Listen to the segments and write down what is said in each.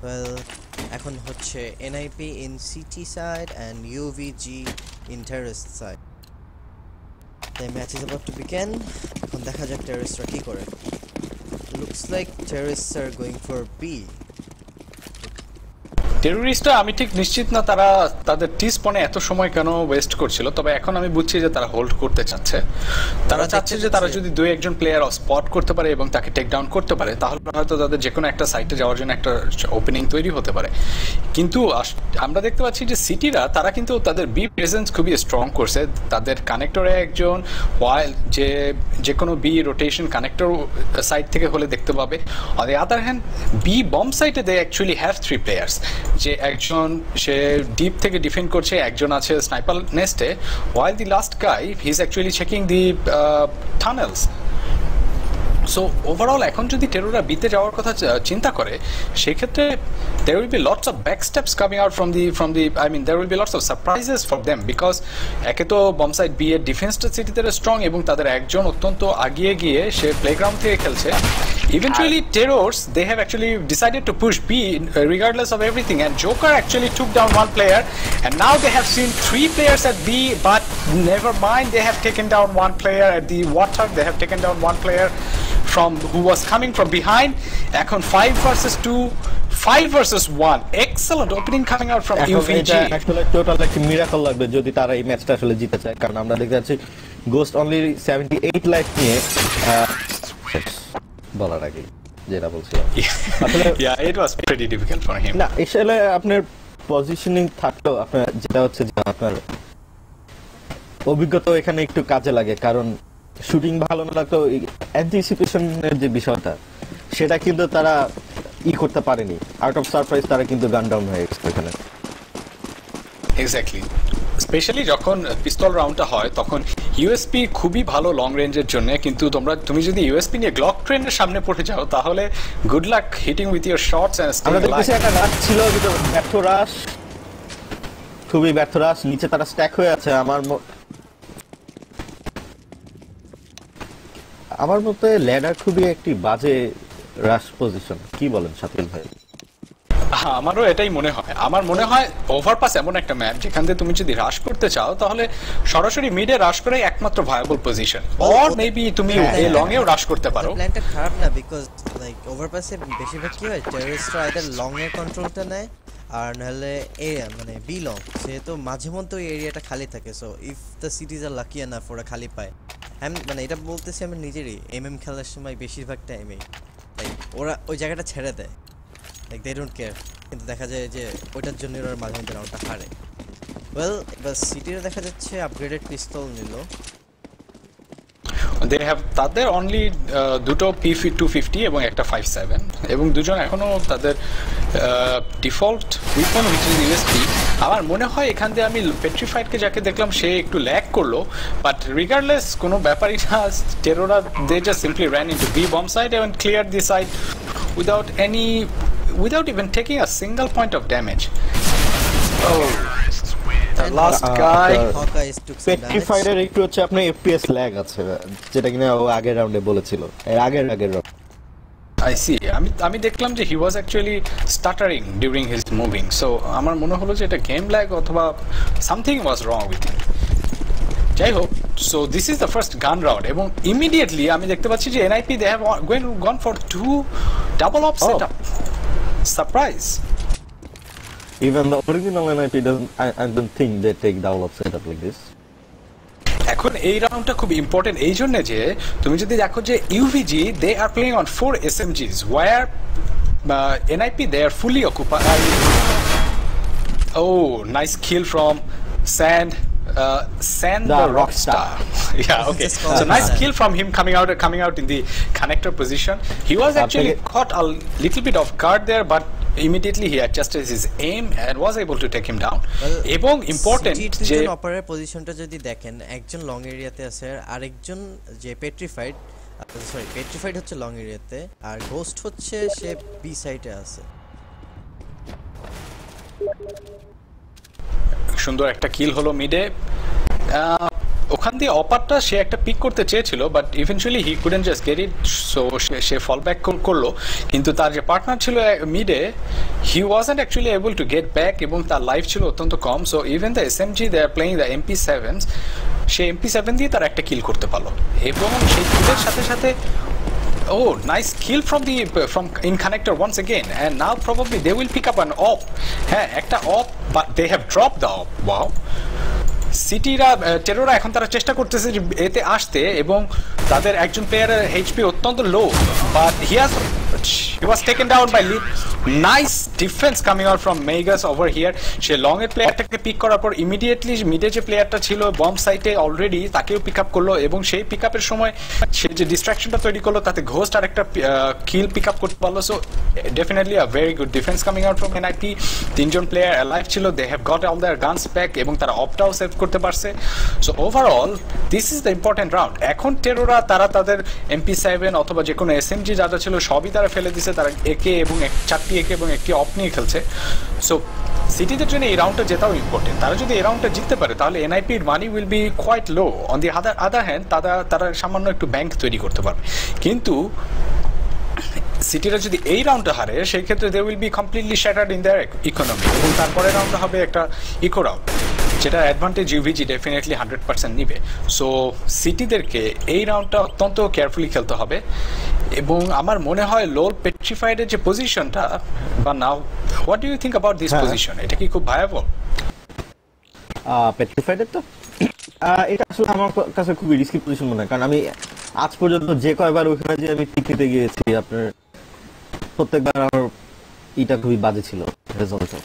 Well, এখন হচ্ছে NIP in CT side and UVG in terrorist side. The match is about to begin. এখন দেখা যাক terrorists কি করে. Looks like terrorists are going for B. টেররিস্টরা আমি ঠিক নিশ্চিত না তারা তাদের টি-স্পনে এত সময় কেন ওয়েস্ট করছিল, তবে এখন আমি বুঝছি যে তারা হোল্ড করতে চাচ্ছে। তারা চাচ্ছে যে তারা যদি দুই একজন প্লেয়ার স্পট করতে পারে এবং তাকে টেক ডাউন করতে পারে, তাহলে হয়তো তাদের যে কোনো একটা সাইটে যাওয়ার জন্য একটা ওপেনিং তৈরি হতে পারে। কিন্তু আমরা দেখতে পাচ্ছি যে সিটিরা তারা কিন্তু তাদের বি প্রেজেন্স খুবই স্ট্রং করছে। তাদের কানেক্টরে একজন ওয়াইল যে কোনো বি রোটেশন কানেক্টর সাইড থেকে হলে দেখতে পাবে। On the other hand B bomb সাইটে দে অ্যাকচুয়ালি হ্যাভ 3 প্লেয়ার্স, যে একজন সে ডিপ থেকে ডিফেন্ড করছে, একজন আছে স্নাইপার নেস্টে, while the last guy he is actually checking the tunnels. So overall এখন যদি টেরোরা বিতে যাওয়ার কথা চিন্তা করে, সেই ক্ষেত্রে there will be lots of backsteps coming out from the I mean there will be lots of surprises for them, because একে তো বমসাইড বি এর ডিফেন্সটা সিটিতে স্ট্রং এবং তাদের একজন অত্যন্ত আগিয়ে গিয়ে সে প্লেগ্রাউন্ড থেকে খেলছে। Eventually terrors they have actually decided to push B regardless of everything, and Joker actually took down one player, and now they have seen 3 players at B, but never mind, they have taken down one player at the water. They have taken down one player from who was coming from behind. এখন 5 versus 2, 5 versus 1. Excellent opening coming out from UVG. আসলে total একটা miracle লাগবে যদি তারা এই ম্যাচটা আসলে জিতে চায়, কারণ আমরা দেখতে পাচ্ছি গোস্ট অনলি 78 লাইফ নিয়ে বলার আগে যেটা বলছিলাম আসলে yeah, it was pretty difficult for him. না আসলে আপনার পজিশনিং থাকলেও আপনার যেটা হচ্ছে যে আপনার অভিজ্ঞতা এখানে একটু কাজে লাগে, কারণ শুটিং ভালো না লাগতো অ্যান্টিসিপেশনের যে বিষয়টা সেটা কিন্তু তারা করতে পারেনি। আউট অফ সারপ্রাইজ তারা কিন্তু গান ডাউন হয়ে গেছে এখানে। এক্স্যাক্টলি, স্পেশালি যখন পিস্তল রাউন্ডটা হয় তখন ইউএসপি খুবই ভালো লং রেঞ্জের জন্য, কিন্তু তুমি যদি ইউএসপি নিয়ে গ্লক ট্রেনের সামনে পড়ে যাও তাহলে good luck hitting with your shots and staying live. আমাদের একটা রাশ ছিল কিন্তু ব্যর্থ রাশ, খুবই ব্যর্থ রাশ, নিচে তারা স্ট্যাক হয়ে আছে। আমার মতে ল্যাডার খুবই একটি বাজে রাশ পজিশন, কি বলেন শাকিল ভাই? আমারও এটাই মনে হয়। আমার মনে হয় ওভারপাস এমন একটা ম্যাপ যেখান থেকে তুমি যদি রাশ করতে চাও তাহলে সরাসরি মিডে রাশ করে একমাত্র ভায়াবল পজিশন, অর মেবি তুমি লং এও রাশ করতে পারো। প্ল্যানটা খারাপ না, বিকজ লাইক ওভারপাসে বেশিরভাগ কি হয় টেররিস্টরা আইদার লং এর কন্ট্রোলটা নেয় আর নাহলে মানে বি লং, সেহেতু মাঝে মধ্যে ওই এরিয়াটা খালি থাকে। So if the CTs are lucky enough ওরা খালি পায়, মানে এটা বলতেছি আমি নিজেরই এমএম খেলার সময় বেশিরভাগ টাইমেই ওরা ওই জায়গাটা ছেড়ে দেয়, লাইক দে ডোন্ট কেয়ার, কিন্তু দেখা যায় যে ওইটার জন্য ওরা মাঝে মধ্যে রাউন্ডটা হারে। ওয়েল এবার সিটিরা দেখা যাচ্ছে আপগ্রেডেড পিস্তল নিল। দে হ্যাভ তাদের অনলি দুটো P250 এবং একটা 57, এবং দুজন এখনো তাদের default weapon which is USP. আমার মনে হয় এখান থেকে আমি পেট্রিফাইডকে যাকে দেখলাম সে একটু ল্যাগ করলো, বাট রিগার্ডলেস কোনো ব্যাপারই না। টেরোরা they just simply ran into B bomb site and cleared the site without even taking a single point of damage. Oh, the last guy পেট্রিফাইডের একটু হচ্ছে আপনার এফপিএস ল্যাগ আছে, যেটা কিনা ও আগের রাউন্ডে বলেছিল, এর আগের রাউন্ড। I see. আমি দেখলাম যে he was actually stuttering during his moving, so আমার মনে হলো যে এটা গেম ল্যাগ অথবা something was wrong with him. যাই হোক, so this is the first gun round, এবং immediately আমি দেখতে পাচ্ছি যে NIP they have gone for 2 double op setup. Surprise. Even the original NIP I don't think they take double up setup like this. এখন এই রাউন্ডটা খুব important এই জন্য যে তুমি যদি দেখো যে UVG they are playing on 4 SMGs where NIP they are fully occupied. Oh, nice kill from Sand the Rockstar. Yeah, okay. So nice kill from him coming out in the connector position. He was actually caught a little bit off guard there, but immediately he adjusted his aim and was able to take him down. এবং important যে অপারের পজিশনটা যদি দেখেন, একজন long এরিয়াতে আছে আর আরেকজন যে পেট্রিফাইড হচ্ছে লং এরিয়াতে, আর গোস্ট হচ্ছে সে বি সাইডে আছে। সুন্দর একটা কিল হলো মিডে। ওখান দিয়ে অপারটা সে একটা পিক করতে চেয়েছিল, but eventually he couldn't just get it, so সে ফল ব্যাক করলো। কিন্তু তার যে পার্টনার ছিল মিডে, he wasn't actually able to get back, এবং তার লাইফ ছিল অত্যন্ত কম। So even the SMG they are playing the MP7, সে MP7 দিয়ে তার একটা কিল করতে পারলো, এবং সেই কিলের সাথে সাথে oh nice kill from in connector once again, and now probably they will pick up an op, হ্যাঁ একটা op, but they have dropped the op. Wow, সিটিরা টেরোরা এখন তারা চেষ্টা করতেছে যে এতে আসতে, এবং তাদের একজন প্লেয়ারের এইচপি অত্যন্ত low, but he was taken down by lead. Nice defense coming out from Megas over here. সে লং এর প্লেয়ারটাকে পিক করার পর ইমিডিয়েটলি মিডে যে প্লেয়ারটা ছিল বম্ব সাইটে অলরেডি, তাকেও পিক আপ করলো, এবং সেই পিক আপের সময় সে যে ডিস্ট্রাকশনটা তৈরি করলো তাতে ঘোস্ট আর একটা কিল পিক আপ করতে পারলো। So definitely a very good defence coming out from NIP। তিনজন প্লেয়ার অ্যালাইভ ছিল, they have got all their guns back, এবং তারা অপটাও সেভ করতে পারছে। So overall this is the important round. এখন টেরোরা তারা তাদের MP7 অথবা যে কোনো SMG যারা ছিল সবই তারা ফেলে দিছে, তারা একে এবং 4টি একে এবং একটি অপ নিয়ে খেলছে। সো সিটিদের জন্য এই রাউন্ডটা জেতাও ইম্পর্টেন্ট। তারা যদি এই রাউন্ডটা জিততে পারে তাহলে NIPর money will be quite low. On the other hand তারা সামান্য একটু ব্যাংক তৈরি করতে পারবে, কিন্তু সিটিরা যদি এই রাউন্ডটা হারে সেই ক্ষেত্রে they will be completely shattered in their economy, এবং তারপরে রাউন্ডটা হবে একটা ইকো রাউন্ড, যেটা অ্যাডভান্টেজ ইউভিজি ডেফিনেটলি 100% নিবে। সো সিটিদেরকে এই রাউন্ডটা অত্যন্ত কেয়ারফুলি খেলতে হবে, এবং আমার মনে হয় লোল পেট্রিফাইডের যে পজিশনটা বা now, what do you think about this position? এটা কি খুব ভায়াবল? পেট্রিফাইডের তো এটা আসলে আমার কাছে খুবই রিস্কি পজিশন মনে হয়, কারণ আমি আজ পর্যন্ত যে কয়বার ওখানে যে আমি পিক নিতে গিয়েছি, আপনার প্রত্যেকবার আমার এটা খুবই বাজে ছিল রেজাল্ট।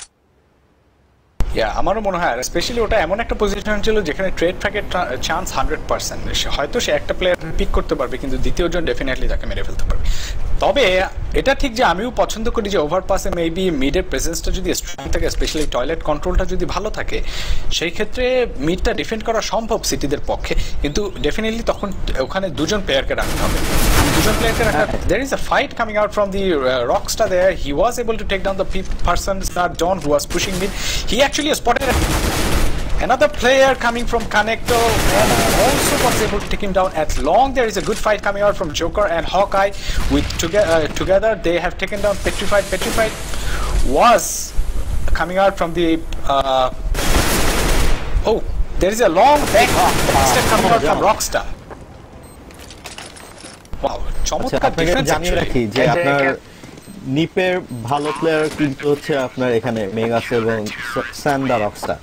আমারও মনে হয়, স্পেশালি ওটা এমন একটা পজিশন ছিল যেখানে ট্রেড ফ্যাকের চান্স 100%। হয়তো সে একটা প্লেয়ার পিক করতে পারবে, কিন্তু দ্বিতীয়জন ডেফিনেটলি তাকে মেরে ফেলতে পারবে। তবে এটা ঠিক যে আমিও পছন্দ করি যে ওভারপাসে মেবি মিডের প্রেজেন্সটা যদি স্ট্রং থাকে, স্পেশালি টয়লেট কন্ট্রোলটা যদি ভালো থাকে, সেই ক্ষেত্রে মিডটা ডিফেন্ড করা সম্ভব সিটিদের পক্ষে, কিন্তু ডেফিনেটলি তখন ওখানে দুজন প্লেয়ারকে রাখতে হবে। দুজন প্লেয়ারকে রাখা, there is a fight coming out from the Rockstar there. He was able to take down the person, Don, who was pushing mid. He actually spotted another player coming from Connector, and also was able to take him down at long. There is a good fight coming out from Joker and Hawkeye. With together they have taken down Petrified. Petrified was coming out from the oh, there is a long back step coming out from Rockstar. Wow, চমৎকার defence. জানিয়ে রাখি যে আপনার নিপের ভালো player কিন্তু হচ্ছে আপনার এখানে মেগাস এবং স্যান্ডা রকস্টার।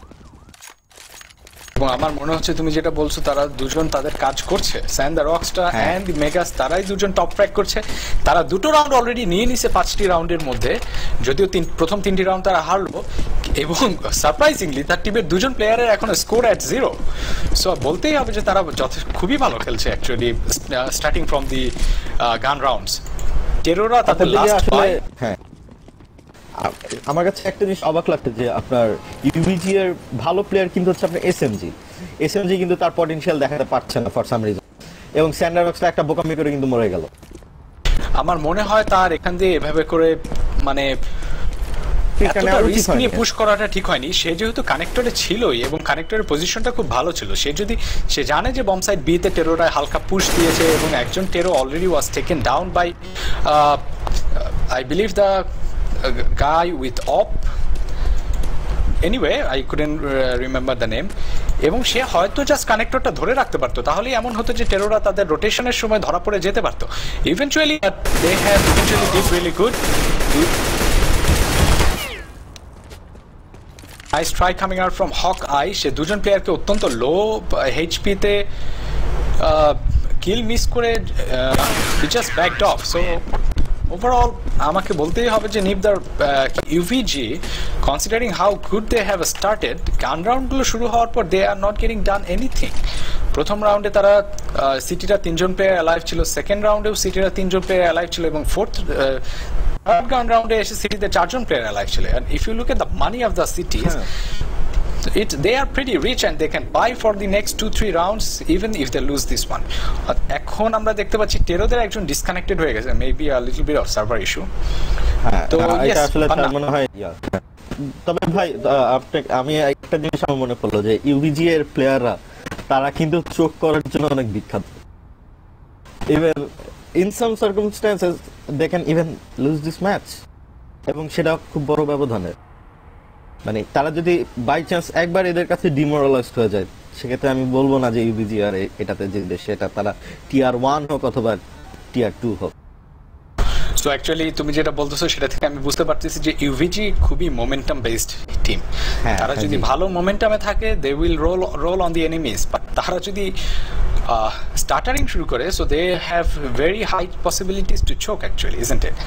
এবং আমার মনে হচ্ছে তুমি যেটা বলছো তারা দুজন তাদের কাজ করছে, স্যান্ডা রকস্টার এন্ড মেগাস, তারাই দুজন টপ ট্র্যাক করছে। তারা দুটো রাউন্ড অলরেডি নিয়ে নিছে 5টি রাউন্ডের মধ্যে, যদিও প্রথম 3টি রাউন্ড তারা হারলো, এবং সারপ্রাইজিংলি তার টিমের দুজন প্লেয়ারের এখন স্কোর এট 0। সো বলতেই হবে যে তারা খুবই ভালো খেলছে অ্যাকচুয়ালি স্টার্টিং ফ্রম দি গান রাউন্ডস। টেরোরা তাদের লাস্ট বাই, হ্যাঁ আমার কাছে একটা জিনিস অবাক লাগছে যে আপনার ইউভিজি এর ভালো প্লেয়ার কিন্তু হচ্ছে আপনার এসএমজি কিন্তু তার পটেনশিয়াল দেখাতে পারছে না ফর সাম রিজন, এবং স্যান্ডারবক্সটা একটা বোকামি করে কিন্তু মরে গেল। আমার মনে হয় তার এখান দিয়ে এভাবে করে মানে রিস্ক নিয়ে পুশ করাটা ঠিক হয়নি। সে যেহেতু কানেক্টরে ছিলই এবং কানেক্টরের পজিশনটা খুব ভালো ছিল, সে জানে যে বম্ব সাইড বিতে টেরোরা হালকা পুশ দিয়েছে, এবং একজন টেরো already was taken down by I believe the guy with op, anyway I couldn't remember the name, এবং সে হয়তো জাস্ট কানেক্টরটা ধরে রাখতে পারতো, তাহলেই এমন হতো যে টেরোরা তাদের রোটেশনের সময় ধরা পড়ে যেতে পারতো। Eventually they have eventually did really good. Nice try coming out from Hawkeye. সে দুজন প্লেয়ারকে অত্যন্ত লো এইচপি তে কিল মিস করে he just backed off. So overall আমাকে বলতেই হবে যে নিবদার UVG considering how good they have started, gun রাউন্ডগুলো শুরু হওয়ার পর they are not getting done anything. প্রথম রাউন্ডে তারা সিটিরা 3জন প্লেয়ার অ্যালাইভ ছিল, সেকেন্ড রাউন্ডেও সিটিরা 3জন প্লেয়ার অ্যালাইভ ছিল, এবং থার্ড রাউন্ডে এসে সিটিতে 4জন প্লেয়ার অ্যালাইভ ছিল। And if you look at the money of the cities, they are pretty rich and they can buy for the next 2-3 rounds even if they lose this one. এখন আমরা দেখতে পাচ্ছি টেরোদের একজন ডিসকানেক্টেড হয়ে গেছে, maybe a little bit of server issue. তো এটা আসলে তার মনে হয় তবে ভাই আমি একটা জিনিস আমার মনে পড়লো যে ইউভিজি এর প্লেয়াররা তারা কিন্তু চোখ করার জন্য অনেক বিখ্যাত। Even in some circumstances they can even lose this match, এবং সেটা খুব বড় ব্যবধানের। মানে তারা যদি বাই চান্স একবার এদের কাছে ডিমোরালাইজড হয়ে যায়, সেক্ষেত্রে আমি বলবো না যে ইউবিজি আর এটাতে জিতবে, সেটা তারা টিয়ার 1 হোক অথবা টিয়ার 2 হোক। সো অ্যাকচুয়ালি তুমি যেটা বলতেছো সেটা থেকে আমি বুঝতে পারতেছি যে ইউভিজি খুবই মোমেন্টাম বেসড টিম। তারা যদি ভালো মোমেন্টামে থাকে they will roll on the enemies, but তারা যদি স্টার্টারিং শুরু করে so they have very high possibilities to choke actually, isn't it?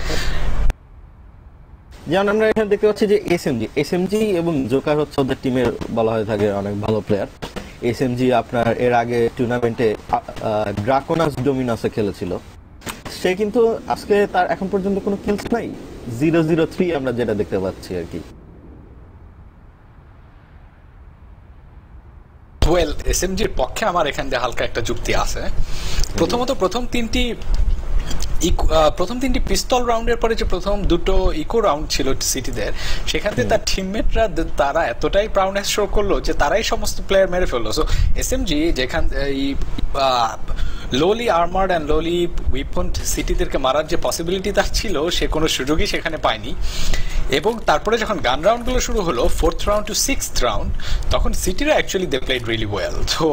যেমন আমরা এখানে দেখতে পাচ্ছি যে এসএমজি এবং জোকার হচ্ছে ওদের টিমের বলা হয়ে থাকে অনেক ভালো প্লেয়ার। এসএমজি আপনার এর আগে টুর্নামেন্টে ড্রাকোনাস ডোমিনাসে খেলেছিল, সে কিন্তু আজকে তার এখন পর্যন্ত কোনো কিলস নাই, 0-0-3 আমরা যেটা দেখতে পাচ্ছি আর কি। ওয়েল, এসএমজির পক্ষে আমার এখান দিয়ে হালকা একটা যুক্তি আছে। প্রথমত প্রথম তিনটি পিস্তল রাউন্ডের পরে যে প্রথম দুটো ইকো রাউন্ড ছিল সিটিদের, সেখান থেকে তার টিমমেটরা তারা এতটাই প্রাউডনেস শো করলো যে তারাই সমস্ত প্লেয়ার মেরে ফেললো। সো এসএমজি যেখান lowly armoured and lowly weapon সিটিদেরকে মারার যে পসিবিলিটি তার ছিল, সে কোনো সুযোগই সেখানে পায়নি। এবং তারপরে যখন গান রাউন্ডগুলো শুরু হলো 4th round two 6th round, তখন সিটিরা actually they played really well. তো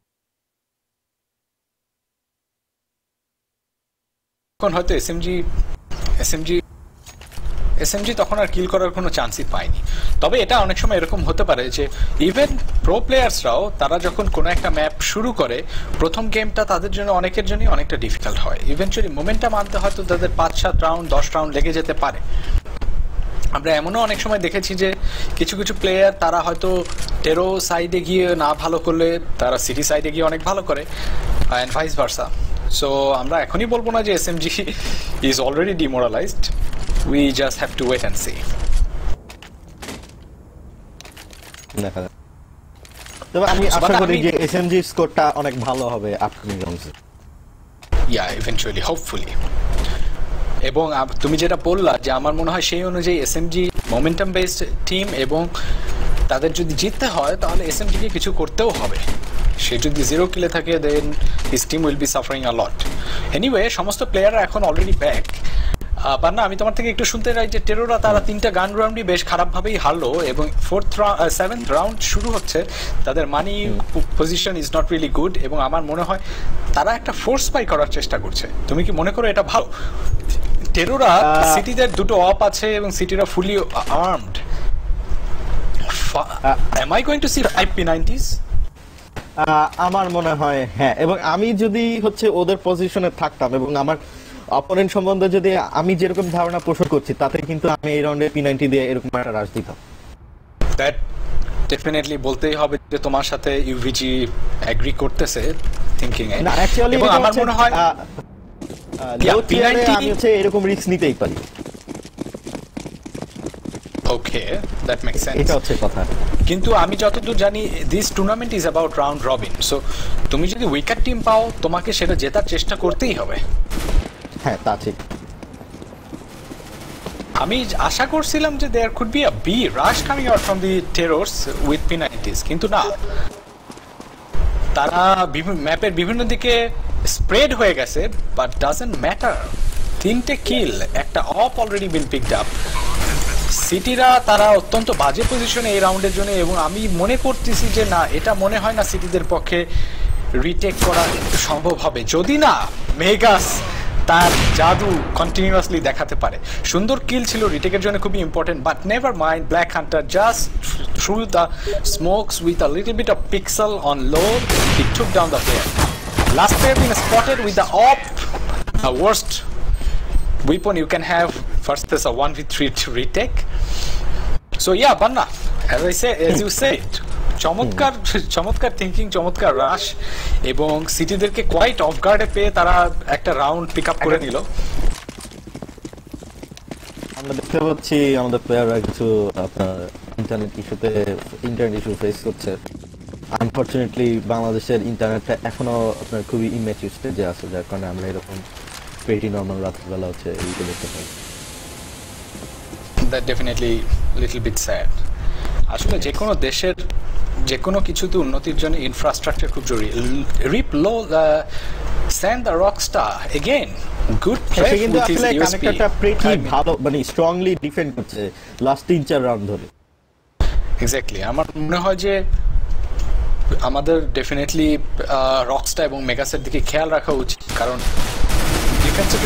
তখন হয়তো এসএমজি তখন আর কিল করার কোনো চান্সই পায়নি। তবে এটা অনেক সময় এরকম হতে পারে যে ইভেন প্রো প্লেয়ার্সরাও তারা যখন কোনো একটা ম্যাপ শুরু করে, প্রথম গেমটা তাদের জন্য অনেকের জন্যই অনেকটা ডিফিকাল্ট হয়। ইভেনচুয়ালি মোমেন্টাম আনতে হয়তো তাদের 5-7 রাউন্ড 10 রাউন্ড লেগে যেতে পারে। আমরা এমনও অনেক সময় দেখেছি যে কিছু কিছু প্লেয়ার তারা হয়তো টেরো সাইডে গিয়ে না ভালো করলে তারা সিটি সাইডে গিয়ে অনেক ভালো করে, অ্যান্ড ভাইস ভার্সা। সো আমরা এখনই বলবো না যে SMG is already demoralised, we just have to wait and see. তবে আমি আশা করি যে এসএমজি স্কোরটা অনেক ভালো হবে আপকামিং রাউন্ডসে। Yeah, eventually hopefully. এবং তুমি যেটা বললা যে আমার মনে হয় সেই অনুযায়ী এসএমজি মোমেন্টাম বেসড টিম, এবং তাদের যদি জিততে হয় তাহলে এসএমজি কে কিছু করতেও হবে। সে যদি 0 কিলে থাকে then his team will be suffering a lot. Anyway, সমস্ত প্লেয়াররা এখন অলরেডি ব্যাক। বান্না, আমি তোমার থেকে একটু শুনতে চাই যে টেরোরা তারা 3টা গান রাউন্ডই বেশ খারাপভাবেই হারলো, এবং 7th রাউন্ড শুরু হচ্ছে, তাদের money position is not really good, এবং আমার মনে হয় তারা একটা ফোর্স বাই করার চেষ্টা করছে। তুমি কি মনে করো এটা ভালো? টেরোরা সিটিদের দুটো অপ আছে এবং সিটিরা fully armed. Am I going to see 5 P90s? আমার মনে হয় হ্যাঁ, এবং আমি যদি হচ্ছে ওদের পজিশনে থাকতাম এবং আমার অপোনেন্ট সম্বন্ধে যদি আমি যেরকম ধারণা পোষণ করছি, তাতে কিন্তু আমি এই রাউন্ডে P90 দিয়ে এরকম একটা রাশ দিতাম। দ্যাট ডেফিনেটলি বলতেই হবে যে তোমার সাথে ইউভিজি এগ্রি করতেছে থিংকিং এ। না, অ্যাকচুয়ালি এবং আমার মনে হয় লো টিয়ারে আমি হচ্ছে এরকম রিস্ক নিতেই পারি। Okay, that makes sense. এটা হচ্ছে কথা। কিন্তু আমি যতদূর জানি this tournament is about round robin. So তুমি যদি উইকেট টিম পাও, তোমাকে সেটা জেতার চেষ্টা করতেই হবে। হ্যাঁ, তা ঠিক। আমি আশা করছিলাম যে there could be a B rush coming out from the terrors with P90s, কিন্তু না, তারা ম্যাপের বিভিন্ন দিকে স্প্রেড হয়ে গেছে, বাট ডাজন্ট ম্যাটার। 3টে কিল, একটা অফ অলরেডি বিন পিকড আপ। সিটিরা তারা অত্যন্ত বাজে পজিশনে এই রাউন্ডের জন্য, এবং আমি মনে করতেছি যে না, এটা মনে হয় না সিটিদের পক্ষে রিটেক করা সম্ভব হবে, যদি না মেগাস তার জাদু কন্টিনিউয়াসলি দেখাতে পারে। সুন্দর কিল ছিল, রিটেকের জন্য খুবই important, but never mind. Black Hunter just through the smokes with a little bit of pixel on low, he took down the player. Last player been spotted with the অফ worst weapon you can have versus a 1v3 to retake. So yeah, Banna, as you said, চমৎকার thinking, চমৎকার rush, এবং সিটিদেরকে quite of গার্ডে পেয়ে তারা একটা round pick up করে নিল। আমরা দেখতে পাচ্ছি আমাদের প্লেয়াররা কিছু আপনার ইন্টারনেট ইস্যু ফেস করছে। আনফরচুনেটলি বাংলাদেশের ইন্টারনেটটা এখনো আপনার খুবই ইম্যাচিউর স্টেজে আছে, যার কারণে আমরা এরকম পেটি নর্মাল রাত্রিবেলা হচ্ছে এইটা দেখতে পাই। That definitely little bit sad. আসলে যে কোনো দেশের যে কোনো কিছুতে উন্নতির জন্য ইনফ্রাস্ট্রাকচার খুব জরুরি। RIP low sand the Rockstar again good play সে কিন্তু উইথ হিজ আসলে ইউএসপি। কানেক্টরটা প্রেটি ভালো, মানে স্ট্রংলি ডিফেন্ড করছে লাস্ট 3-4 রাউন্ড ধরে। এক্স্যাক্টলি, আমার মনে হয় যে আমাদের ডেফিনেটলি রকস্টার এবং মেগাসের দিকে খেয়াল রাখা উচিত, কারণ defensive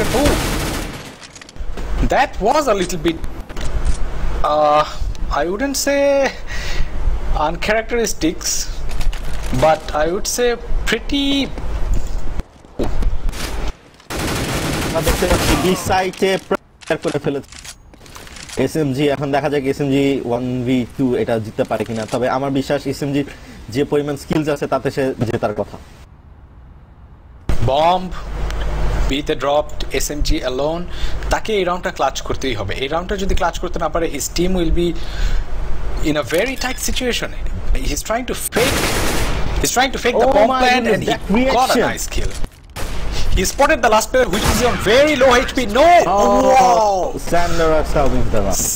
that was a little bit I wouldn't say uncharacteristics, but I would say pretty দেখতে পাচ্ছি বি সাইটে প্রেয়ার করে ফেলেছে এসএমজি। এখন দেখা যাক এসএমজি 1v2 এটা জিততে পারে কিনা, তবে আমার বিশ্বাস এসএমজি যে পরিমাণ স্কিলস আছে তাতে সে জেতার কথা। bomb বিতে ড্রপড এসএমজি অ্যালোন, তাকে এই রাউন্ডটা ক্লাচ করতেই হবে। এই রাউন্ডটা যদি ক্লাচ করতে না পারে, his team will be in a very tight situation. He's trying to fake the Oh bomb my plant, goodness, and he that got a reaction. nice kill. He spotted the last player, which is on very low HP. No! Wow! Sander Rockstar wins the round.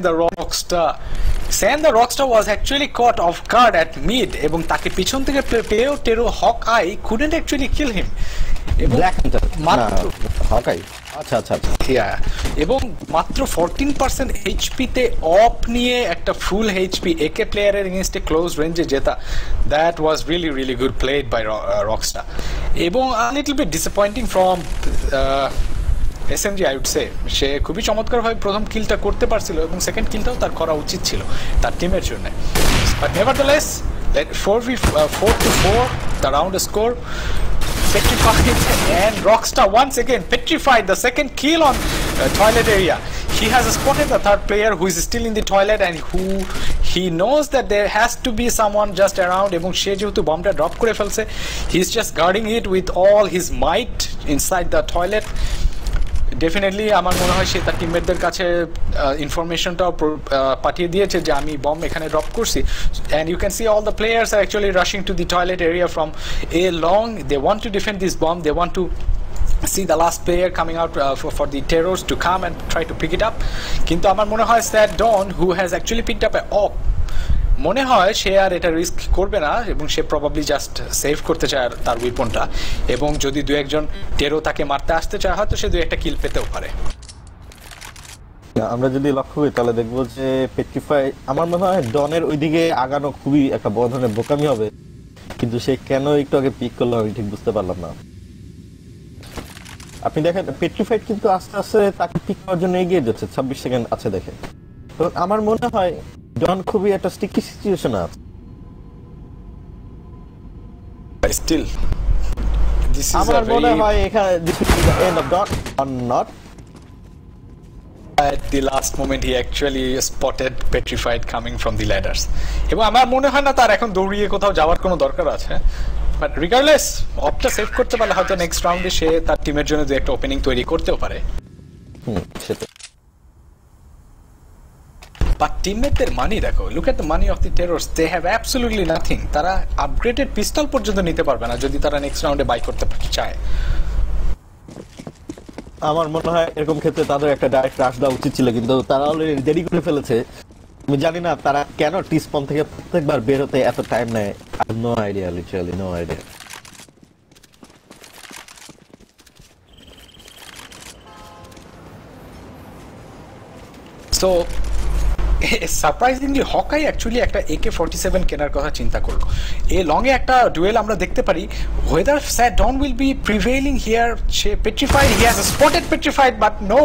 San the Rockstar was actually caught off guard at mid, এবং তাকে পিছন থেকে পেয়েও টেরো Hawkeye couldn't actually kill him. Black Hunter মাত্র Hawkeye, আচ্ছা আচ্ছা আচ্ছা, এবং মাত্র 14% এইচপিতে অফ নিয়ে একটা ফুল এইচপি একে প্লেয়ারের এগেইনস্টে ক্লোজ রেঞ্জে জেতা, that was really really good played by Rockstar. এবং a little bit disappointing from SMG, I would say. সে খুবই চমৎকারভাবে প্রথম কিলটা করতে পারছিল, এবং সেকেন্ড কিলটাও তার করা উচিত ছিল তার টিমের জন্য। But nevertheless 4-4 the round score. Petrified, and Rockstar once again petrified the second kill on toilet area. He has spotted the third player who is still in the toilet, and who he knows that there has to be someone just around, এবং সে যেহেতু বমটা drop করে ফেলছে, he is just guarding it with all his might inside the toilet. Definitely আমার মনে হয় সে তার টিমমেটদের কাছে ইনফরমেশনটাও পাঠিয়ে দিয়েছে যে আমি বম এখানে ড্রপ করছি, and you can see all the players are actually rushing to the toilet area from a long. They want to defend this bomb, they want to see the last player coming out for the terrors to come and try to pick it up. কিন্তু আমার মনে হয় Sad Dawn, who has actually picked up a op, মনে হয় সে আর এটা risk করবে না, এবং সে প্রবাবলি জাস্ট সেভ করতে চায় তার উইপনটা, এবং যদি দু একজন টেরো তাকে মারতে আসতে চায়, হয়তো সে দু একটা কিল পেতেও পারে। আমরা যদি লক্ষ্য করি তাহলে দেখবো যে পেট্রিফাই, আমার মনে হয় ডনের ওইদিকে আগানো খুবই একটা বড় ধরনের বোকামি হবে, কিন্তু সে কেন একটু আগে পিক করলো আমি ঠিক বুঝতে পারলাম না। আপনি দেখেন পেট্রিফাইড কিন্তু আস্তে আস্তে তাকে পিক করার জন্য এগিয়ে যাচ্ছে, 26 সেকেন্ড আছে দেখেন। তো আমার মনে হয় ডন খুবই একটা স্টিকি সিচুয়েশন আছে। Still, this is আমার a মনে very হয় এখানে this will be the end of Don or not. at the last moment he actually spotted Petrified coming from the ladders, এবং আমার মনে হয় না তার এখন দৌড়িয়ে কোথাও যাওয়ার কোনো দরকার আছে। বাট রিগার্ডলেস, অপটা সেভ করতে পারলে হয়তো নেক্সট রাউন্ডে সে তার টিমের জন্য যে একটা ওপেনিং তৈরি করতেও পারে। সেটা বাট টিমমেটদের মানি দেখো, look at the money of the terrors, they have absolutely nothing. তারা আপগ্রেডেড পিস্তল পর্যন্ত নিতে পারবে না যদি তারা নেক্সট রাউন্ডে বাই করতে চায়। আমার মনে হয় এরকম ক্ষেত্রে তাদের একটা ডাইরেক্ট রাশ দেওয়া উচিত ছিল, কিন্তু তারা অলরেডি দেরি করে ফেলেছে। আমি জানি না তারা কেন টিস্পন থেকে প্রত্যেকবার বের হতে এত টাইম নেয়। No idea, literally no idea. So surprisingly Hawkeye actually একটা AK-47 কেনার কথা চিন্তা করলো। এই লং এ একটা ডুয়েল আমরা দেখতে পারি। whether Sad Dawn will be prevailing here, সে Petrified, he has spotted Petrified, but no,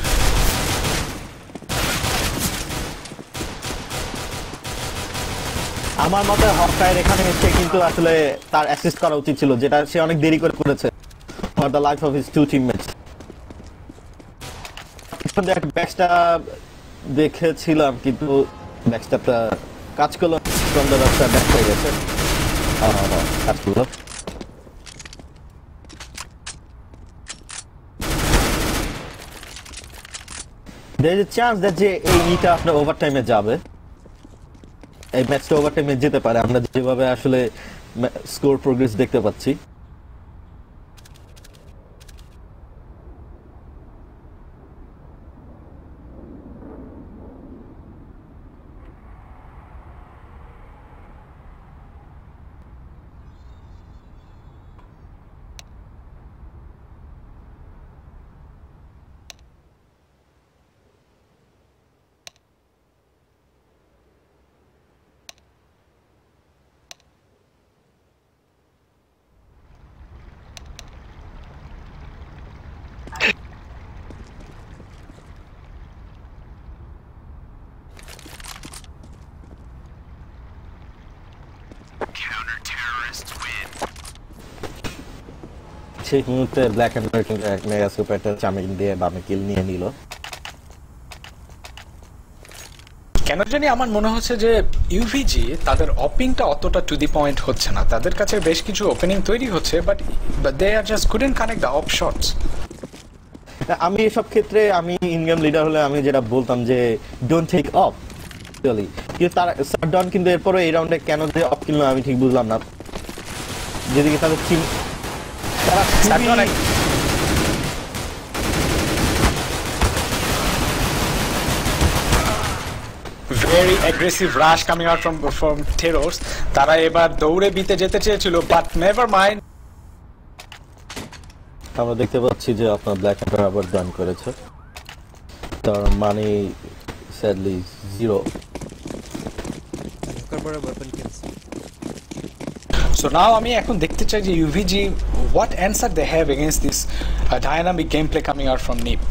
আমার মতে হকাইয়ের এখানে এসে কিন্তু আসলে তার অ্যাসিস্ট করা উচিত ছিল, যেটা সে অনেক দেরি করে করেছে for the life of his two teammates. একটা ব্যাকস্টা দেখেছিলাম, কিন্তু ব্যাকস্টাপটা কাজ করলো, ফ্রম দ্য রাস্তা ব্যাক হয়ে গেছে। কাজ করলো। there is a chance that যে এই ইটা আপনার ওভারটাইমে যাবে, এই ম্যাচটা ওভারটাইমে যেতে পারে, আমরা যেভাবে আসলে স্কোর প্রোগ্রেস দেখতে পাচ্ছি। সেই মুহূর্তে ব্ল্যাক এন্ড হোয়াইট মেগা সুপারটা চামিন দিয়ে বামে কিল নিয়ে নিল। কেন জানি আমার মনে হচ্ছে যে ইউভিজি তাদের ওপেনিংটা অতটা টু দি পয়েন্ট হচ্ছে না, তাদের কাছে বেশ কিছু ওপেনিং তৈরি হচ্ছে but they are just couldn't connect the অফ শটস। আমি এসব ক্ষেত্রে আমি ইনগেম লিডার হলে আমি যেটা বলতাম যে ডোন্ট টেক অফ, কিন্তু তারা শাটডাউন কিন্তু এরপরে এই রাউন্ডে কেন যে অফ কিল না আমি ঠিক বুঝলাম না। যেদিকে তাদের টিম তারা very aggressive rush coming out from Terrors. তারা এবার দৌড়ে বিতে যেতে চেয়েছিল বাট নেভার মাইন্ড। আমরা দেখতে পাচ্ছি যে আপনার ব্ল্যাক এন্ড আবার ডান করেছে, তার মানে স্যাডলি 0। So now আমি এখন দেখতে চাই যে UVG what answer they have against this dynamic gameplay coming out from NiP.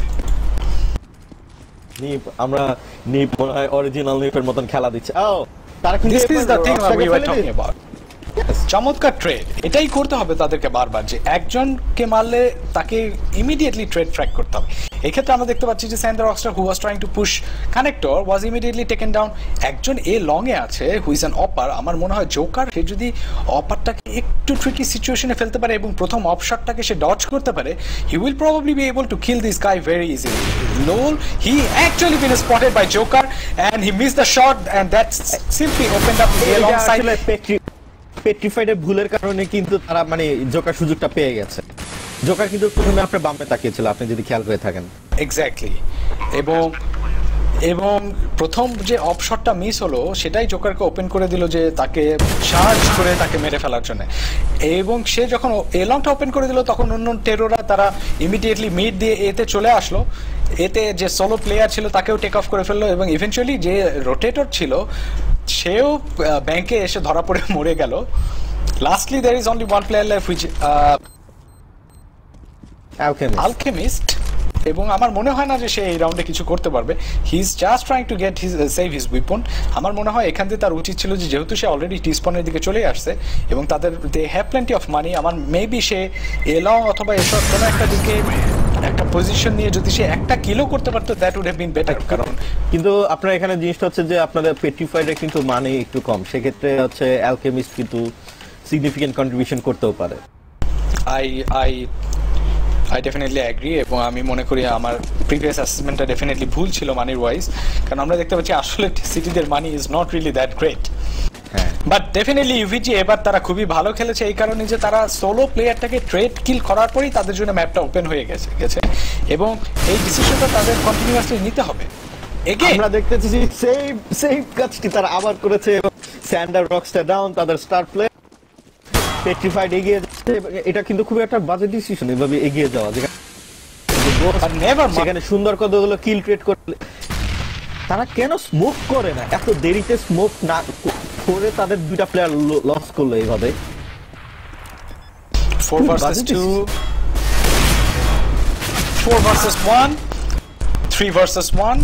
Nip আমরা নিপ মনে হয় অরিজিনাল নিপের মতন খেলা দিচ্ছে। তারা কিন্তু This is the thing we were talking about. চমৎকার ট্রেড, এটাই করতে হবে তাদেরকে বারবার, যে একজনকে মারলে তাকে ইমিডিয়েটলি ট্রেড ফ্র্যাক করতে হবে। এক্ষেত্রে আমরা দেখতে পাচ্ছি যে Sander Rockstar who was trying to push connector was immediately taken down. একজন এ লং এ আছে হু ইজ অ্যান অপার। আমার মনে হয় জোকার সে যদি অপারটাকে একটু ট্রিকি সিচুয়েশনে ফেলতে পারে এবং প্রথম অফ শটটাকে সে ডজ করতে পারে, he will probably be able to kill this guy very easily. Lol he actually been spotted by Joker and he missed the shot and that simply opened up a long side. পেট্রিফাইডের ভুলের কারণে কিন্তু তারা মানে Joker সুযোগটা পেয়ে গেছে। Joker কিন্তু প্রথমে আপনার বামে তাকিয়েছিল, আপনি যদি খেয়াল করে থাকেন। এক্স্যাক্টলি, এবং প্রথম যে অফ শটটা মিস হলো সেটাই জোকারকে ওপেন করে দিল যে তাকে চার্জ করে তাকে মেরে ফেলার জন্য। এবং সে যখন এ লংটা ওপেন করে দিল তখন অন্য টেরোরা তারা ইমিডিয়েটলি মিড দিয়ে এতে চলে আসলো। এতে যে সোলো প্লেয়ার ছিল তাকেও টেক অফ করে ফেললো এবং ইভেনচুয়ালি যে রোটেটর ছিল সেও ব্যাংকে এসে ধরা পড়ে মরে গেল। Lastly there is only one player left which Alchemist, এবং আমার মনে হয় না যে সে এই রাউন্ডে কিছু করতে পারবে। He is just trying to get his save his weapon. আমার মনে হয় এখান থেকে তার উচিত ছিল যে যেহেতু সে অলরেডি টিস্পনের দিকে চলে আসছে এবং তাদের they have plenty of money, আমার মেবি সে এলং অথবা এসব কোনো একটা দিকে একটা পজিশন নিয়ে যদি সে একটা কিলো করতে পারতো that would have been better. কারণ কিন্তু আপনার এখানে জিনিসটা হচ্ছে যে আপনাদের পেট্রিফাইডের কিন্তু মানে একটু কম, সেক্ষেত্রে হচ্ছে অ্যালকেমিস্ট কিন্তু সিগনিফিকেন্ট কন্ট্রিবিউশন করতেও পারে। I definitely agree, এবং আমি মনে করি আমার প্রিভিয়াস অ্যাসেসমেন্টটা ডেফিনেটলি ভুল ছিল মানির ওয়াইজ, কারণ আমরা দেখতে পাচ্ছি আসলে সিটিদের money is not really that great. But definitely UVG এবার তারা খুবই ভালো খেলেছে এই কারণে যে তারা সোলো প্লেয়ারটাকে ট্রেড কিল করার পরেই তাদের জন্য ম্যাপটা ওপেন হয়ে গেছে এবং এই ডিসিশনটা তাদের কন্টিনিউয়াসলি নিতে হবে। আমরা দেখতেছি সেম কাজটি তারা আবার করেছে। স্যান্ডার রকস্টার ডাউন, তাদের স্টার প্লেয়ার পেট্রিফাইড এগিয়ে যাচ্ছে। এটা কিন্তু খুব একটা বাজে ডিসিশন এভাবে এগিয়ে যাওয়া, যেখানে সুন্দর কতগুলো কিল ক্রিয়েট করলে তারা কেন স্মোক করে না, এত দেরিতে স্মোক না করে তাদের দুইটা প্লেয়ার লস করলো এইভাবে। 4 versus 2, 4 versus 1, 3 versus 1.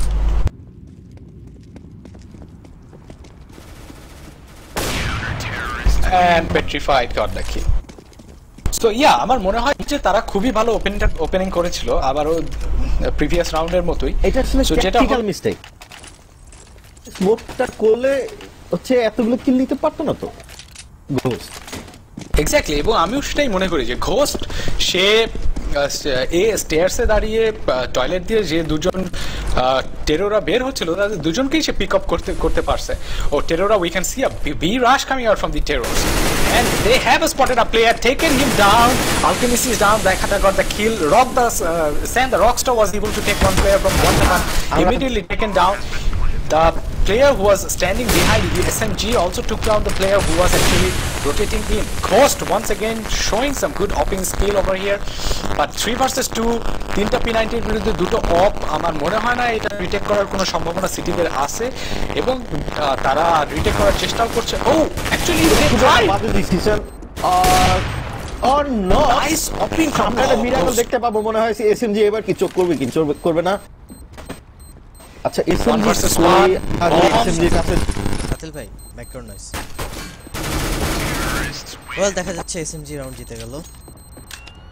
And Petrified got the kill. So yeah, আমার মনে হয় যে তারা খুবই ভালো ওপেনিং করেছিল আবারও প্রিভিয়াস রাউন্ডের মতোই। এটা আসলে টেকনিক্যাল মিস্টেক। স্মোকটা করলে হচ্ছে এতগুলো কিল নিতে পারতো না তো ঘোস্ট। এক্স্যাক্টলি, এবং আমিও সেটাই মনে করি যে ঘোস্ট সে স্টেয়ারসে দাঁড়িয়ে টয়লেট দিয়ে যে দুজন টেরোরা বের হচ্ছিল তাদের দুজনকেই সে পিক আপ করতে পারছে। ও টেরোরা, we can see a B rush coming out from the terrors and they have spotted a player, taken him down. Alchemist is down, Dakata got the kill. Sam the Rockstar was able to take one player from one to one, immediately taken down. The player who was standing behind the SMG also took down the player who was actually rotating in. Ghost once again showing some good hopping skill over here, but 3 versus 2, তিনটা P90 এর বিরুদ্ধে দুটো অপ। আমার মনে হয় না এটা রিটেক করার কোনো সম্ভাবনা সিটিদের আছে এবং তারা রিটেক করার চেষ্টাও করছে। ও actually decision or not, nice AWPing from আমরা মিরাকল দেখতে পাবো মনে হয় এসএমজি এবার কি চোখ করবে, কি চোখ করবে না। আচ্ছা এসএমজি ভার্সেস 1 আর এসএমজি কাছে আতিল ভাই ব্যাকগ্রাউন্ড নয়েজ। ওয়েল দেখা যাচ্ছে এসএমজি রাউন্ড জিতে গেল।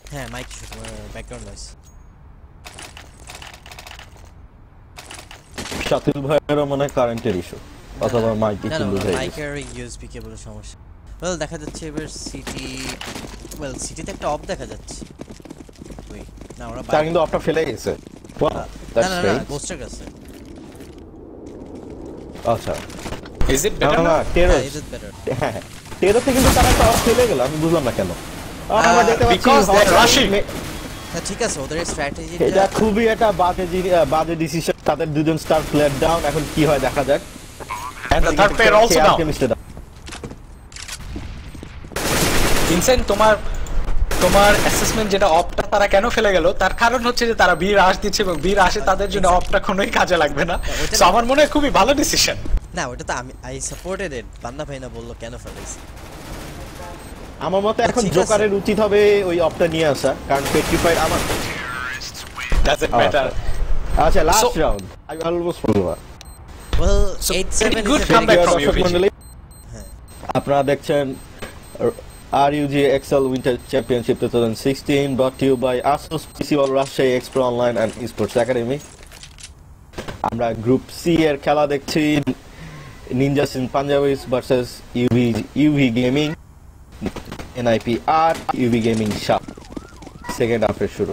হ্যাঁ মাইক ইস্যু, তোমার ব্যাকগ্রাউন্ড নয়েজ। শাতিল ভাইয়েরও মনে হয় কারেন্টের ইস্যু অথবা মাইক না ইস্যু না বুঝাই মাইকের ইউএসবি কেবলের সমস্যা। ওয়েল দেখা যাচ্ছে এবার সিটি, ওয়েল সিটিতে একটা অফ দেখা যাচ্ছে। ওই না ওরা তার কিন্তু অফটা ফেলে গেছে। Wow, না that's না না strange. গোস্টের কাছে। আচ্ছা ইজ ইট না বেটার না টেরো ইজ ইট বেটার? হ্যাঁ টেরোতে কিন্তু তারা একটা অফ ফেলে গেল, আমি বুঝলাম না কেন। আমরা দেখতে পাচ্ছি because they're rushing. হ্যাঁ ঠিক আছে, ওদের এটা স্ট্র্যাটেজিটা খুবই একটা বাজে ডিসিশন। তাদের দুজন স্টার প্লেয়ার ডাউন, এখন কি হয় দেখা যাক। and the third player also down. Insane, তোমার অ্যাসেসমেন্ট যেটা অফটা তারা কেন ফেলে গেল, তার কারণ হচ্ছে যে তারা বীর রাশ দিচ্ছে এবং বীর রাশে তাদের জন্য অফটা কোনোই কাজে লাগবে না। সো আমার মনে হয় খুবই ভালো ডিসিশন। না ওটা তো আমি আই সাপোর্টেড ইট, বান্না ভাই না বললো কেন ফেলেছে। আমার মতে এখন ঠিক আছে। জোকারের উচিত হবে ওই অফটা নিয়ে আসা, কারণ পেট্রিফাইড আমার। Doesn't matter. আচ্ছা last So- round I almost forgot. Well So, 8-7 pretty good is a very comeback good from দর্শক UVG. মণ্ডলী, হ্যাঁ আপনারা দেখছেন RUG Excel Winter Championship 2016 brought to you by Asus PC World Rajshahi Expro Online and Esports Academy. আমরা group C এর খেলা দেখছি, Ninjas in Pyjamas versus UV Gaming, NIP আর ইউভি গেমিং শাপ। সেকেন্ড হাফের শুরু।